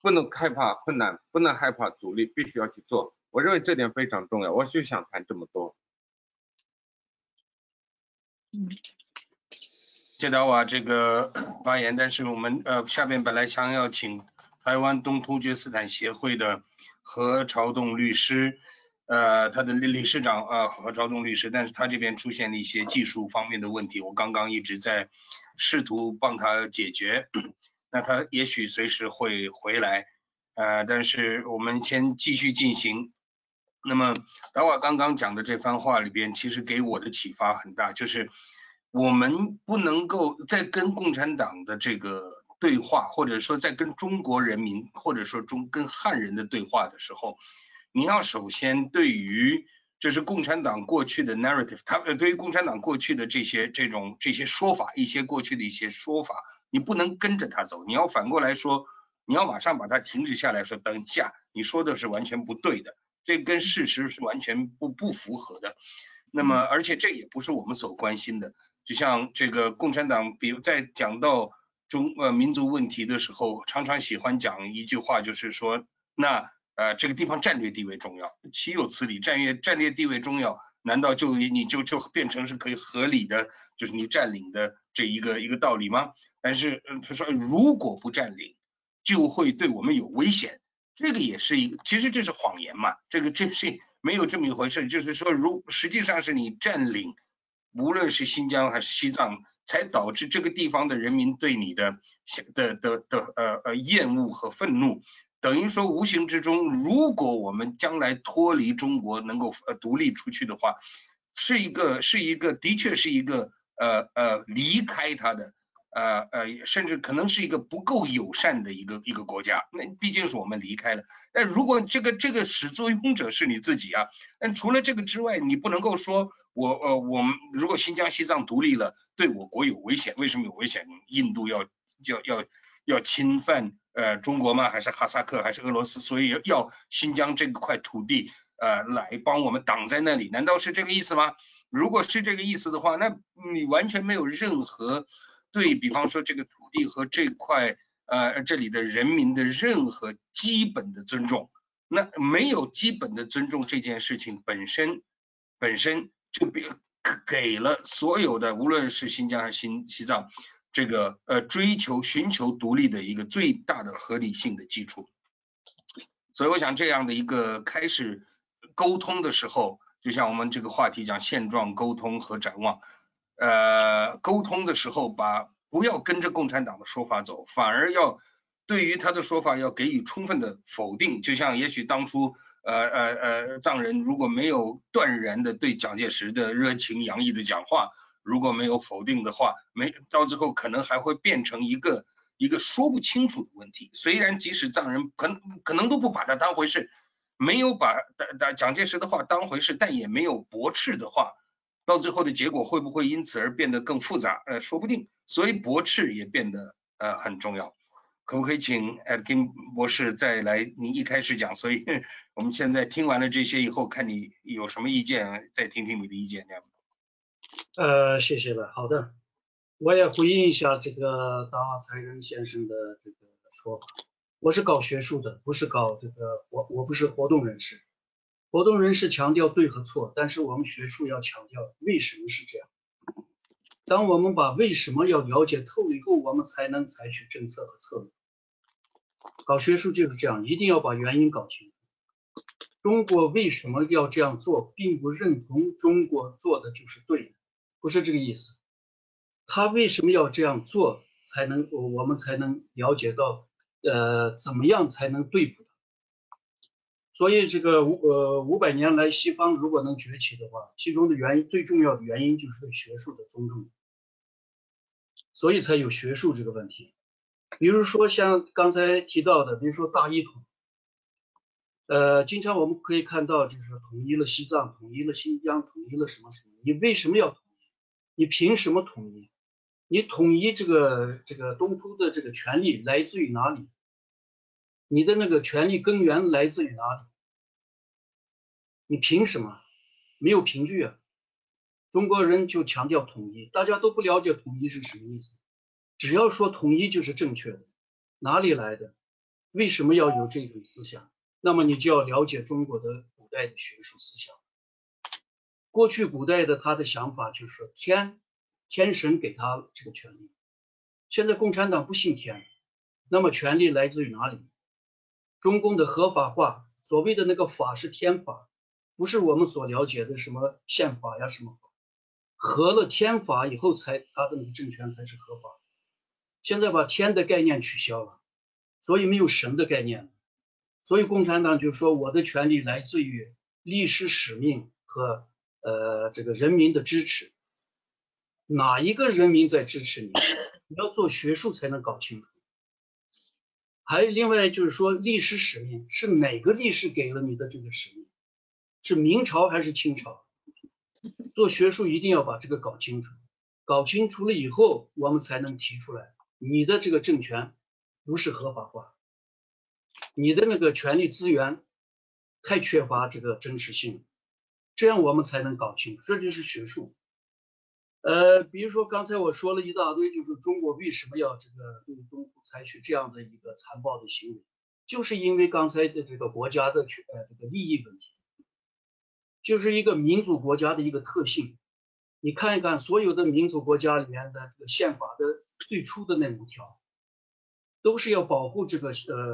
不能害怕困难，不能害怕阻力，必须要去做。我认为这点非常重要，我就想谈这么多。 谢达瓦这个发言，但是我们下面本来想要请台湾东突厥斯坦协会的何朝栋律师，他的理事长何朝栋律师，但是他这边出现了一些技术方面的问题，我刚刚一直在试图帮他解决，那他也许随时会回来，但是我们先继续进行。那么达瓦刚刚讲的这番话里边，其实给我的启发很大，就是我们不能够在跟共产党的这个对话，或者说在跟中国人民，或者说跟汉人的对话的时候，你要首先对于就是共产党过去的 narrative， 对于共产党过去的这些说法，一些过去的一些说法，你不能跟着他走，你要反过来说，你要马上把它停止下来，说等一下，你说的是完全不对的，这跟事实是完全不符合的。那么而且这也不是我们所关心的，就像这个共产党，比如在讲到民族问题的时候，常常喜欢讲一句话，就是说那这个地方战略地位重要，岂有此理？战略地位重要，难道你就变成是可以合理的，就是你占领的这一个道理吗？但是他说如果不占领，就会对我们有危险，这个也是其实这是谎言嘛，这是没有这么一回事，就是说实际上是你占领，无论是新疆还是西藏，才导致这个地方的人民对你的厌恶和愤怒。等于说无形之中，如果我们将来脱离中国，能够独立出去的话，的确是一个离开它的甚至可能是一个不够友善的一个国家。那毕竟是我们离开了，但如果这个始作俑者是你自己啊，但除了这个之外，你不能够说我们如果新疆西藏独立了，对我国有危险，为什么有危险？印度要侵犯中国吗？还是哈萨克还是俄罗斯？所以要新疆这块土地来帮我们挡在那里，难道是这个意思吗？如果是这个意思的话，那你完全没有任何对比方说这个土地和这块这里的人民的任何基本的尊重。那没有基本的尊重这件事情本身就给了所有的无论是新疆还是西藏这个寻求独立的一个最大的合理性的基础。所以我想这样的一个开始沟通的时候，就像我们这个话题讲现状沟通和展望，沟通的时候不要跟着共产党的说法走，反而要对于他的说法要给予充分的否定。就像也许当初藏人如果没有断然的对蒋介石的热情洋溢的讲话，如果没有否定的话，到最后可能还会变成一个说不清楚的问题。虽然即使藏人可能都不把它当回事，没有把蒋介石的话当回事，但也没有驳斥的话，到最后的结果会不会因此而变得更复杂？说不定。所以驳斥也变得很重要。可不可以请金博士再来？您一开始讲，所以我们现在听完了这些以后，看你有什么意见，再听听你的意见，这样。 谢谢了。好的，我也回应一下这个达瓦才仁先生的这个说法。我是搞学术的，不是搞这个我不是活动人士。活动人士强调对和错，但是我们学术要强调为什么是这样。当我们把为什么要了解透以后，我们才能采取政策和策略。搞学术就是这样，一定要把原因搞清楚。中国为什么要这样做，并不认同中国做的就是对的，不是这个意思。他为什么要这样做，我们才能了解到怎么样才能对付他。所以这个500年来西方如果能崛起的话，其中的最重要的原因就是对学术的尊重，所以才有学术这个问题。比如说像刚才提到的，比如说大一统，经常我们可以看到就是统一了西藏，统一了新疆，统一了什么，你为什么要统一？你凭什么统一？你统一这个东突的这个权利来自于哪里？你的那个权利根源来自于哪里？你凭什么？没有凭据啊！中国人就强调统一，大家都不了解统一是什么意思。只要说统一就是正确的，哪里来的？ 为什么要有这种思想？那么你就要了解中国的古代的学术思想。过去古代的他的想法就是说天神给他这个权利，现在共产党不信天，那么权利来自于哪里？中共的合法化，所谓的那个法是天法，不是我们所了解的什么宪法呀什么法，合了天法以后才他的那个政权才是合法。现在把天的概念取消了，所以没有神的概念了。所以共产党就说我的权利来自于历史使命和这个人民的支持。哪一个人民在支持你？你要做学术才能搞清楚。还有另外就是说历史使命是哪个历史给了你的这个使命？是明朝还是清朝？做学术一定要把这个搞清楚，搞清楚了以后我们才能提出来你的这个政权不是合法化，你的那个权力资源太缺乏这个真实性，这样我们才能搞清楚，这就是学术。比如说刚才我说了一大堆，就是中国为什么要这个对东突采取这样的一个残暴的行为，就是因为刚才的这个国家的这个利益问题，就是一个民主国家的一个特性。你看一看所有的民主国家里面的这个宪法的最初的那5条，都是要保护这个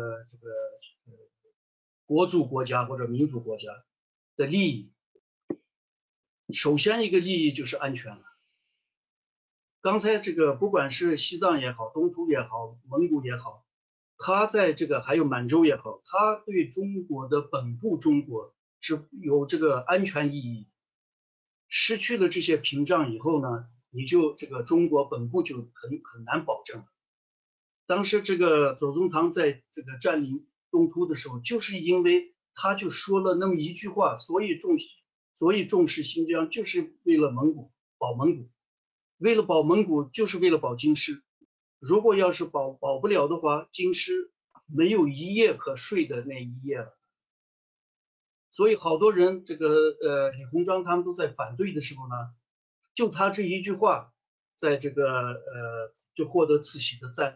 国族国家或者民主国家的利益。首先一个利益就是安全了。刚才这个不管是西藏也好，东突也好，蒙古也好，它在这个还有满洲也好，它对中国的本部中国是有这个安全意义。失去了这些屏障以后呢，你就这个中国本部就很难保证了。当时这个左宗棠在这个占领东突的时候，就是因为他就说了那么一句话，所以重视新疆，就是为了保蒙古。为了保蒙古，就是为了保京师。如果要是保不了的话，京师没有一夜可睡的那一夜了。所以好多人这个李鸿章他们都在反对的时候呢，就他这一句话，在这个就获得慈禧的赞。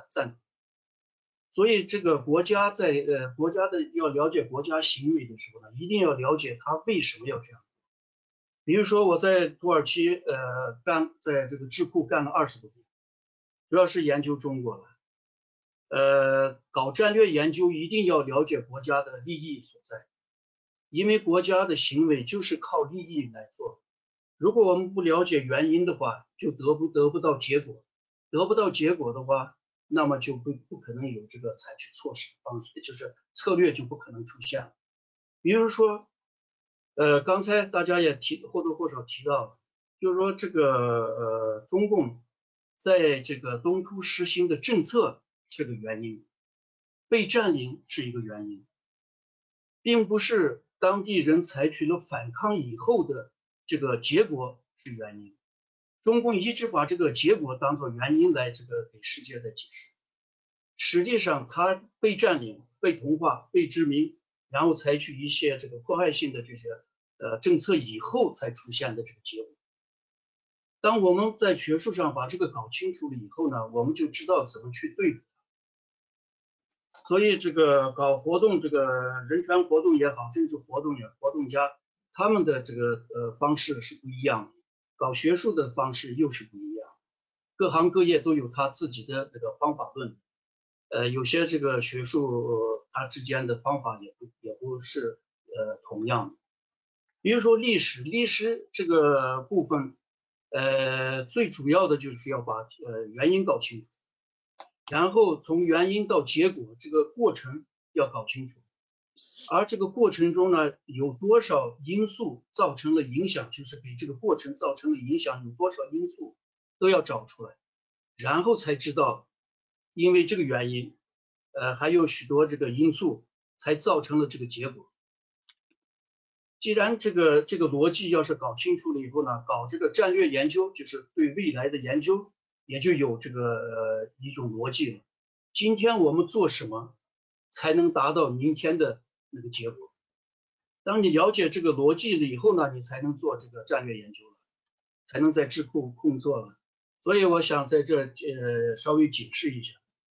所以这个国家在国家的要了解国家行为的时候呢，一定要了解他为什么要这样。比如说我在土耳其在这个智库干了20多年，主要是研究中国了。搞战略研究一定要了解国家的利益所在，因为国家的行为就是靠利益来做。如果我们不了解原因的话，就得不到结果，得不到结果的话，那么就不可能有这个采取措施的方式，就是策略就不可能出现了。比如说刚才大家也或多或少提到了，就是说这个中共在这个东突实行的政策是个原因，被占领是一个原因，并不是当地人采取了反抗以后的这个结果是原因。中共一直把这个结果当作原因来这个给世界在解释。实际上他被占领、被同化、被殖民，然后采取一些这个迫害性的这些政策以后才出现的这个结果。当我们在学术上把这个搞清楚了以后呢，我们就知道怎么去对付它。所以这个搞活动，这个人权活动也好，政治活动也好，活动家他们的这个方式是不一样的，搞学术的方式又是不一样，各行各业都有他自己的这个方法论。有些这个学术它之间的方法也不是同样的。比如说历史这个部分最主要的就是要把原因搞清楚，然后从原因到结果这个过程要搞清楚，而这个过程中呢，有多少因素造成了影响，就是给这个过程造成了影响，有多少因素都要找出来，然后才知道因为这个原因还有许多这个因素才造成了这个结果。既然这个逻辑要是搞清楚了以后呢，搞这个战略研究，就是对未来的研究，也就有这个一种逻辑了。今天我们做什么才能达到明天的那个结果？当你了解这个逻辑了以后呢，你才能做这个战略研究了，才能在智库工作了。所以我想在这稍微解释一下。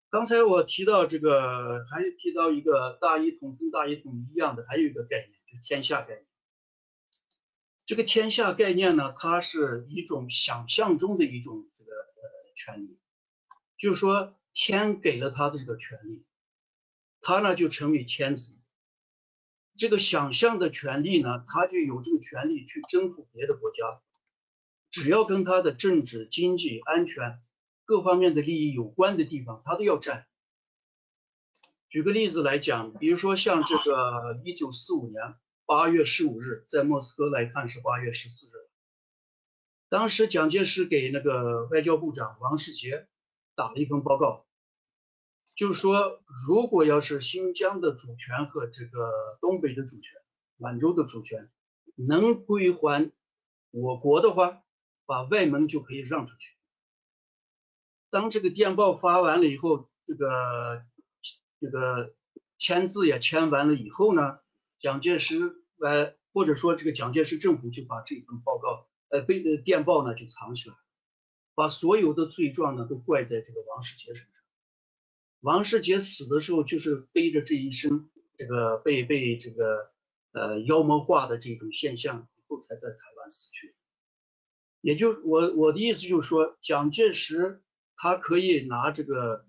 刚才我提到这个，还提到一个大一统跟大一统一样的，还有一个概念，就是天下概念。这个天下概念呢，它是一种想象中的一种这个权利，就是说天给了他的这个权利，他呢就成为天子。这个想象的权利呢，他就有这个权利去征服别的国家，只要跟他的政治、经济、安全各方面的利益有关的地方，他都要占。举个例子来讲，比如说像这个1945年8月15日，在莫斯科来看是8月14日，当时蒋介石给那个外交部长王世杰打了一份报告，就是说如果要是新疆的主权和这个东北的主权、满洲的主权能归还我国的话，把外蒙就可以让出去。当这个电报发完了以后，这个签字也签完了以后呢，蒋介石或者说这个蒋介石政府就把这份报告电报呢就藏起来，把所有的罪状呢都怪在这个王世杰身上。王世杰死的时候就是背着这一身这个被这个妖魔化的这种现象，以后才在台湾死去。也就我的意思就是说，蒋介石他可以拿这个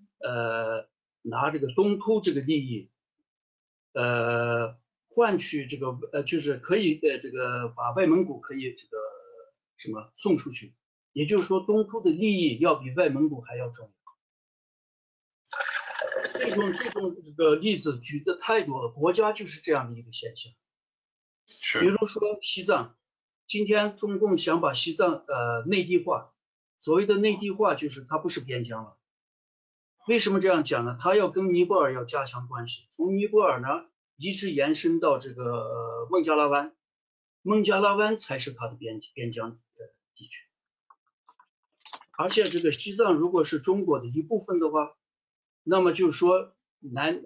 东突这个利益，换取这个就是可以这个把外蒙古可以这个什么送出去，也就是说东突的利益要比外蒙古还要重要。这种这个例子举的太多了，国家就是这样的一个现象。比如说西藏，今天中共想把西藏内地化，所谓的内地化就是它不是边疆了。为什么这样讲呢？它要跟尼泊尔要加强关系，从尼泊尔呢一直延伸到这个孟加拉湾，孟加拉湾才是它的边疆地区。而且这个西藏如果是中国的一部分的话，那么就是说南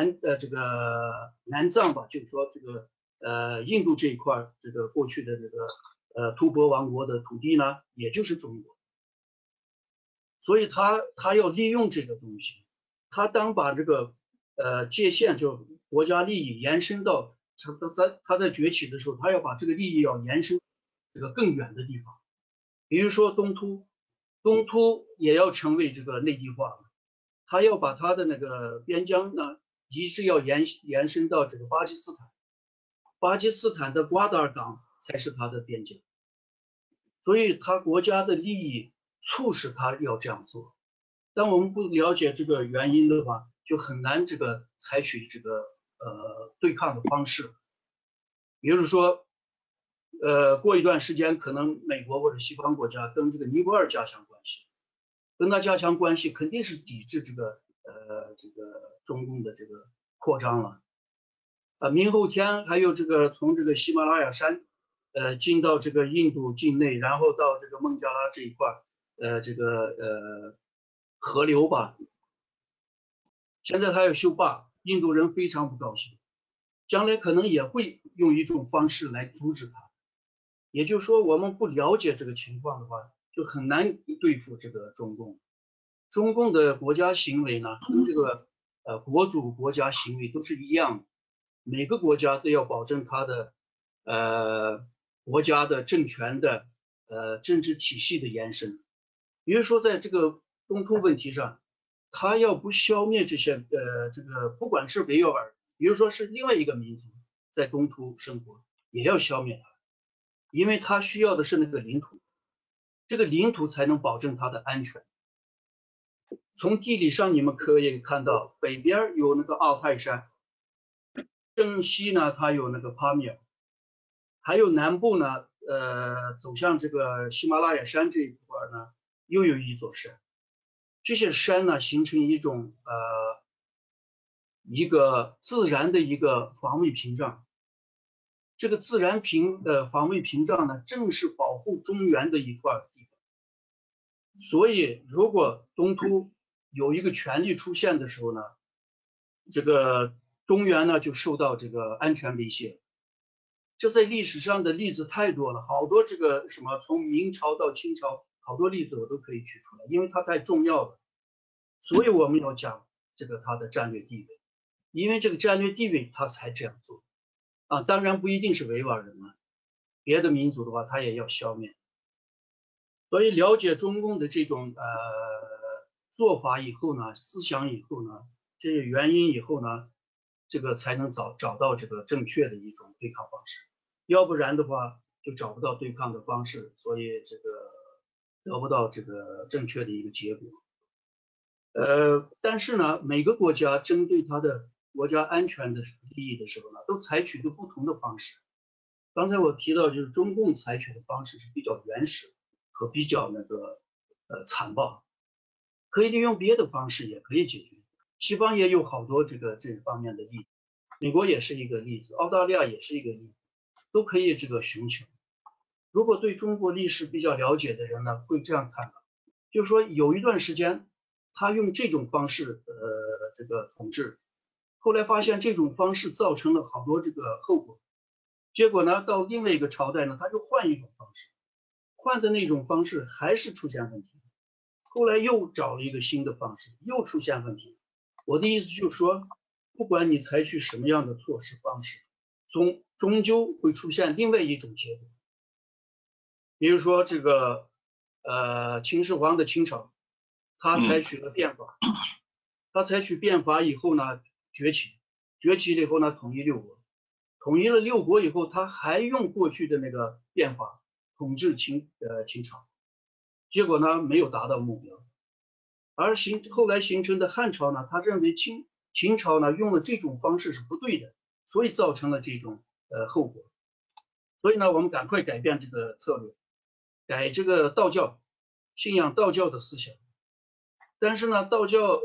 藏吧，就是说这个印度这一块这个过去的这个吐蕃王国的土地呢，也就是中国。所以他要利用这个东西，他当把这个界限就国家利益延伸到他在崛起的时候，他要把这个利益要延伸这个更远的地方，比如说东突也要成为这个内地化，他要把他的那个边疆呢一直要延伸到这个巴基斯坦，巴基斯坦的瓜达尔港才是他的边界，所以他国家的利益促使他要这样做。当我们不了解这个原因的话，就很难这个采取这个对抗的方式。比如说过一段时间可能美国或者西方国家跟这个尼泊尔加强关系，跟他加强关系肯定是抵制这个中共的这个扩张了。明后天还有这个从这个喜马拉雅山进到这个印度境内，然后到这个孟加拉这一块河流吧，现在他要修坝，印度人非常不高兴，将来可能也会用一种方式来阻止他。也就是说，我们不了解这个情况的话，就很难对付这个中共。中共的国家行为呢，跟这个国主国家行为都是一样的，每个国家都要保证它的国家的政权的政治体系的延伸。比如说在这个东突问题上，他要不消灭这些这个不管是维吾尔，比如说是另外一个民族在东突生活，也要消灭它，因为他需要的是那个领土，这个领土才能保证它的安全。从地理上你们可以看到，北边有那个奥泰山，正西呢它有那个帕米尔，还有南部呢走向这个喜马拉雅山这一块呢又有一座山。这些山呢形成一种一个自然的一个防卫屏障，这个自然防卫屏障呢正是保护中原的一块地方。所以如果东突有一个权力出现的时候呢，这个中原呢就受到这个安全威胁。这在历史上的例子太多了，好多这个什么从明朝到清朝好多例子我都可以举出来，因为它太重要了。所以我们要讲它的战略地位，因为这个战略地位他才这样做啊，当然不一定是维吾尔人啊，别的民族的话他也要消灭。所以了解中共的这种做法以后呢，思想以后呢，这些原因以后呢，这个才能找到这个正确的一种对抗方式，要不然的话就找不到对抗的方式，所以这个得不到这个正确的一个结果。但是呢，每个国家针对它的国家安全的利益的时候呢，都采取的不同的方式。刚才我提到，就是中共采取的方式是比较原始和比较残暴，可以利用别的方式也可以解决。西方也有好多这方面的例子，美国也是一个例子，澳大利亚也是一个例子，都可以寻求。如果对中国历史比较了解的人呢，会这样看到，就是说有一段时间他用这种方式统治，后来发现这种方式造成了好多后果，结果呢到另外一个朝代呢，他就换一种方式，换的那种方式还是出现问题，后来又找了一个新的方式，又出现问题。我的意思就是说，不管你采取什么样的措施方式，终究会出现另外一种结果。比如说秦始皇的清朝，他采取了变法，他采取变法以后呢，崛起了以后呢，统一六国，统一了六国以后，他还用过去的那个变法统治秦朝，结果呢没有达到目标。而后来形成的汉朝呢，他认为秦朝呢用了这种方式是不对的，所以造成了这种后果。所以呢，我们赶快改变这个策略，改这个道教，信仰道教的思想。但是呢，道教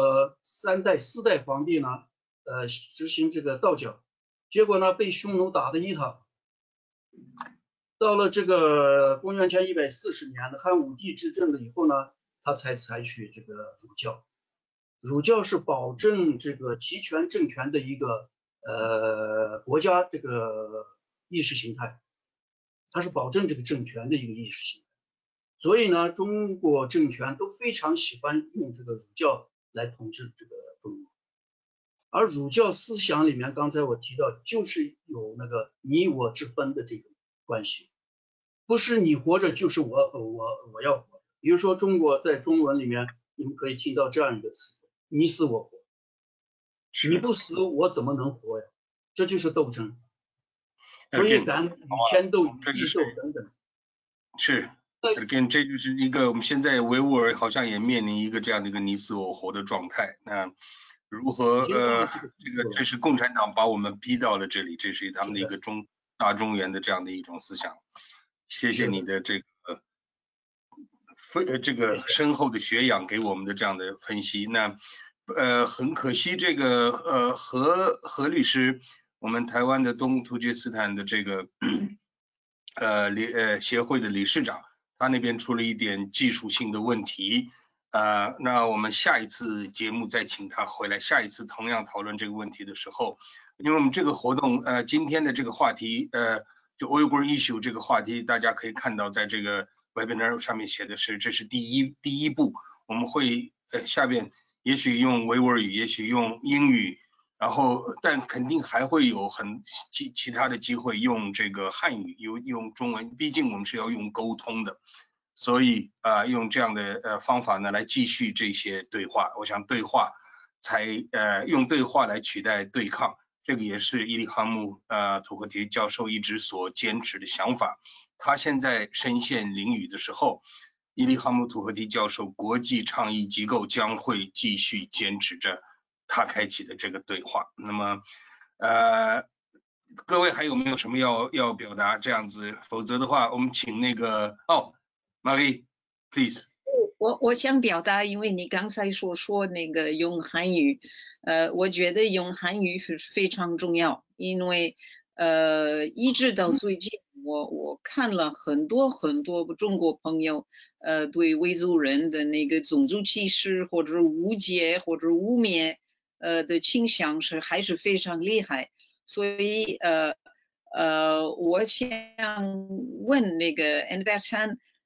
4代皇帝呢执行这个道教，结果呢被匈奴打得一塌。到了这个公元前140年的汉武帝执政了以后呢，他才采取这个儒教。儒教是保证这个集权政权的一个国家这个意识形态，它是保证这个政权的一个意识形态。所以呢，中国政权都非常喜欢用这个儒教来统治这个中国。而儒教思想里面，刚才我提到，就是有那个你我之分的这种关系，不是你活着就是我要活着。比如说在中文里面，你们可以听到这样一个词，你死我活，你不死我怎么能活呀？这就是斗争。所以敢与天斗、与地斗等等。 是。这就是一个我们现在维吾尔好像也面临一个这样的一个你死我活的状态。那如何这是共产党把我们逼到了这里，这是他们的一个大中原的这样的一种思想。谢谢你的这个深厚的学养给我们的这样的分析。那很可惜这个何律师，我们台湾的东突厥斯坦的这个协会的理事长，他那边出了一点技术性的问题，那我们下一次节目再请他回来，下一次同样讨论这个问题的时候，因为我们这个活动今天的这个话题就 Uyghur Issue 这个话题，大家可以看到在这个 webinar 上面写的是这是第一步，我们会下边也许用维吾尔语，也许用英语，然后但肯定还会有其他的机会用这个汉语，用中文，毕竟我们是要用沟通的，所以用这样的方法呢来继续这些对话。我想对话用对话来取代对抗，这个也是伊利哈木土合提教授一直所坚持的想法。他现在身陷囹圄的时候，伊利哈木土合提教授国际倡议机构将会继续坚持着他开启的这个对话。那么各位还有没有什么要表达这样子？否则的话我们请那个Marie please。 我想表达，因为你刚才说那个用汉语，我觉得用汉语是非常重要，因为一直到最近我看了很多中国朋友对维族人的那个种族歧视或者误解或者污蔑的倾向还是非常厉害，所以我想问那个 Enver San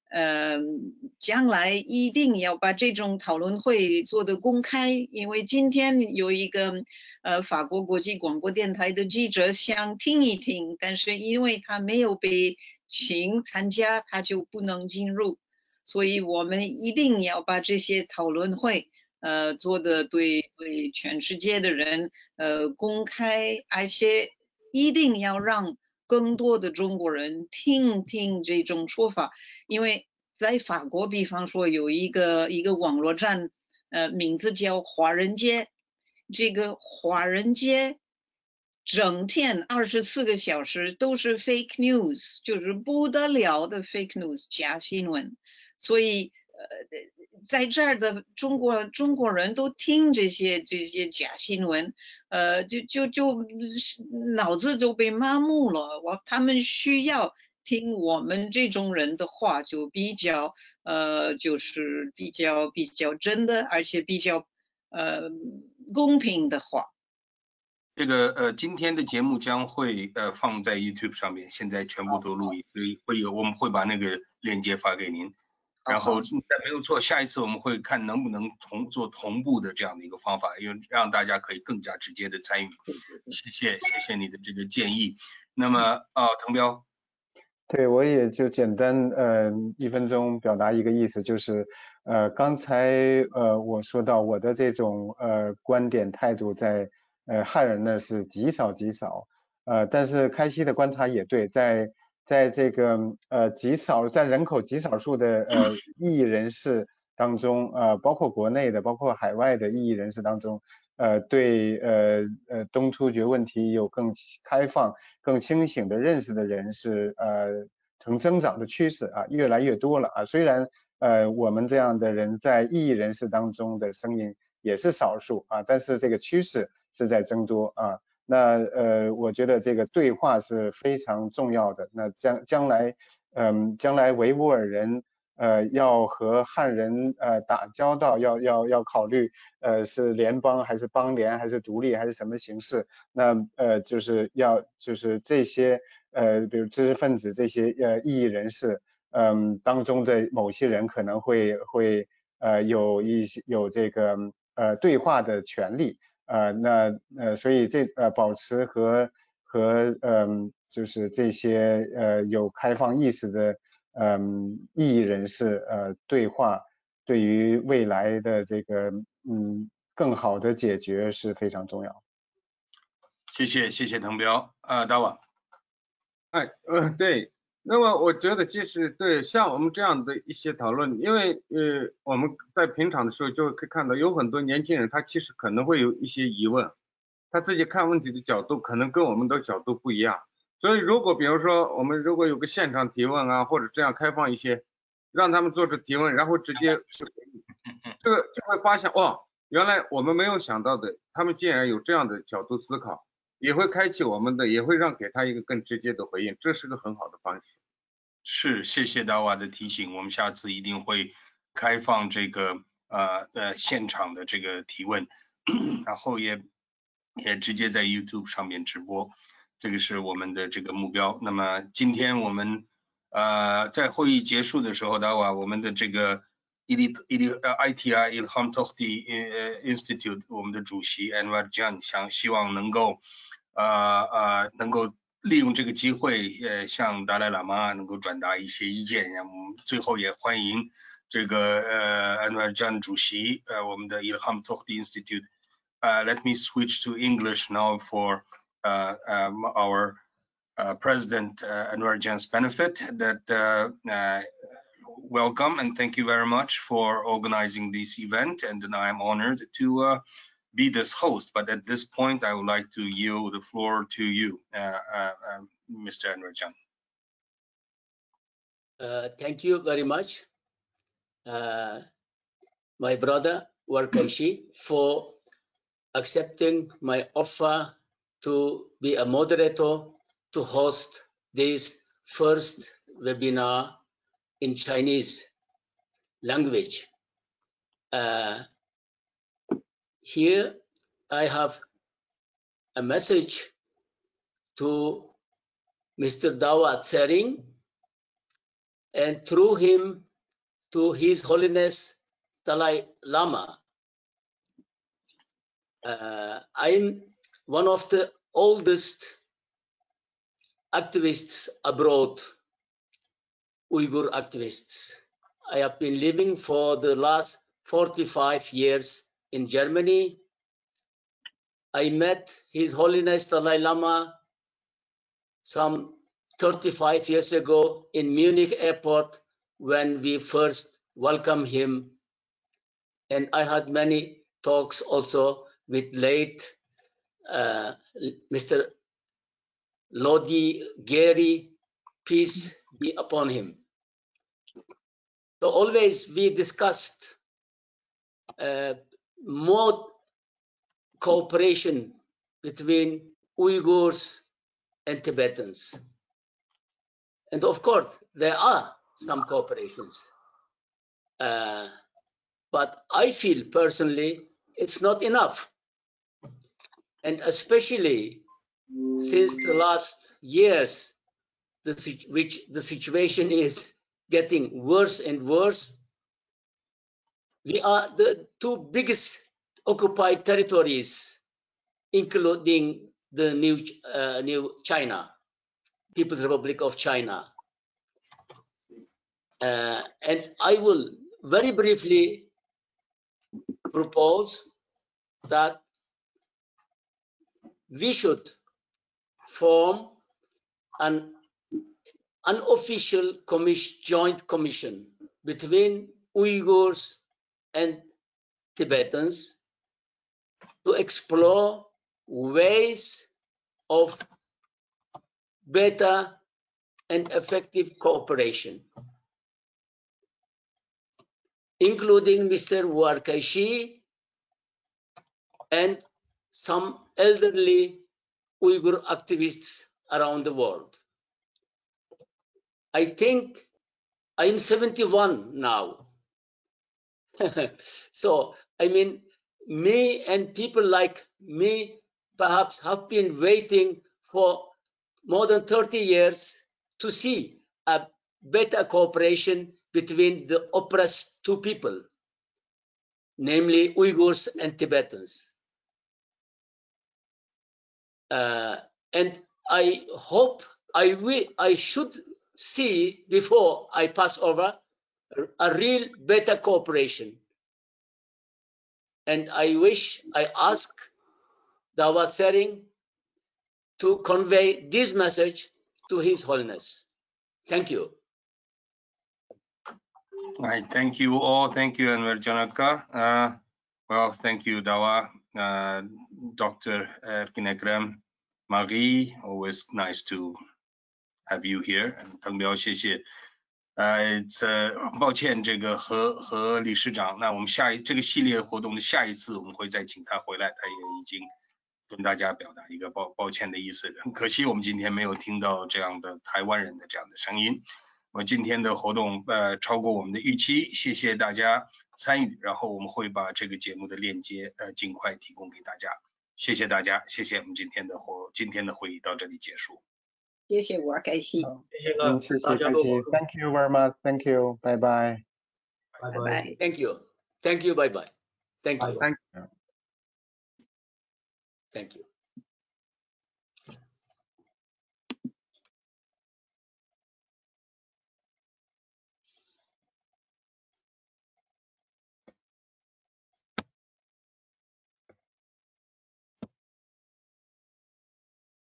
将来一定要把这种讨论会做得公开，因为今天有一个法国国际广播电台的记者想听一听，但是因为他没有被请参加，他就不能进入，所以我们一定要把这些讨论会做的对全世界的人公开，而且一定要让更多的中国人听听这种说法，因为在法国，比方说有一个网络站，名字叫华人街，这个华人街整天24个小时都是 fake news， 就是不得了的 fake news 假新闻，所以在这儿的中国人都听这些假新闻，就脑子都被麻木了，他们需要听我们这种人的话，就比较就是比较真的，而且比较公平的话。 这个今天的节目将会放在 YouTube 上面，现在全部都录音，所以我们会把那个链接发给您。然后没有错，下一次我们会看能不能做同步的这样的一个方法，因为让大家可以更加直接的参与。谢谢你的这个建议。那么滕彪。 对，我也就简单1分钟表达一个意思，就是刚才我说到我的这种观点态度在汉人那是极少，但是开西的观察也对，在这个在人口极少数的异议人士当中，包括国内的，包括海外的异议人士当中，对东突厥问题有更开放、更清醒的认识的人是呈增长的趋势啊，越来越多了啊。虽然我们这样的人在异议人士当中的声音也是少数啊，但是这个趋势是在增多啊。那我觉得这个对话是非常重要的。那将来维吾尔人要和汉人打交道，要考虑是联邦还是邦联还是独立还是什么形式。那就是这些比如知识分子这些异议人士当中的某些人可能会有这个对话的权利。所以保持和就是这些有开放意识的异议人士对话，对于未来的这个更好的解决是非常重要。 谢谢滕彪大瓦。 对，那么我觉得其实对像我们这样的一些讨论，因为我们在平常的时候就可以看到有很多年轻人他其实可能会有一些疑问，他自己看问题的角度可能跟我们的角度不一样，所以如果比如说我们如果有个现场提问啊，或者这样开放一些，让他们做出提问，然后直接去回应，这个就会发现原来我们没有想到的，他们竟然有这样的角度思考，也会开启我们的，也会给他一个更直接的回应，这是个很好的方式。 是，谢谢大瓦的提醒，我们下次一定会开放这个现场的这个提问，然后也直接在 YouTube 上面直播，这个是我们的这个目标。那么今天我们在会议结束的时候，大瓦我们的这个ITI Ilham Tohti Institute 我们的主席 Anwar Jan 希望能够利用这个机会向达赖喇嘛能够转达一些意见。我们最后也欢迎这个Anwar Jan 主席我们的 Ilham Tohti Institute. Let me switch to English now for our President Anwar Jan's benefit. Welcome and thank you very much for organizing this event, and I am honored to be this host. But at this point, I would like to yield the floor to you, Mr. Anwar Jan. Thank you very much, my brother Warkaishi, for accepting my offer to be a moderator to host this first webinar in Chinese language. Here I have a message to Mr. Dawa Tsering and through him to His Holiness Dalai Lama. I'm one of the oldest activists abroad, Uyghur activists. I have been living for the last 45 years in Germany. I met His Holiness Dalai Lama some 35 years ago in Munich airport when we first welcomed him. And I had many talks also with late Mr. Lodi Gary, peace be upon him. So always we discussed more cooperation between Uyghurs and Tibetans. And of course, there are some cooperations. But I feel personally it's not enough. And especially since the last years, the situation is getting worse and worse. We are the two biggest occupied territories, including the new China, People's Republic of China. And I will very briefly propose that we should form an unofficial joint commission between Uyghurs and Tibetans to explore ways of better and effective cooperation, including Mr. Warkaishi and some elderly Uyghur activists around the world. I think I'm 71 now. So, I mean, me and people like me perhaps have been waiting for more than 30 years to see a better cooperation between the oppressed two people, namely Uyghurs and Tibetans. And I hope I should see before I pass over a real better cooperation. And I ask Dawa Sering to convey this message to His Holiness. Thank you. All right, thank you all. Thank you, Enver Janaka. Well, thank you, Dawa, Dr. Erkin Ekrem, Marie. Always nice to have you here. 滕彪，谢谢。抱歉，这个和理事长，那我们这个系列活动的下一次我们会再请他回来，他也已经跟大家表达一个抱歉的意思。很可惜我们今天没有听到这样的台湾人的这样的声音。我今天的活动超过我们的预期，谢谢大家参与，然后我们会把这个节目的链接尽快提供给大家。谢谢大家，谢谢我们今天的会议到这里结束。 谢谢我开心。 谢谢大家都。Thank you very much. Thank you. Bye bye. Bye bye. Thank you. Thank you. Bye bye. Thank you. Thank you. Thank you.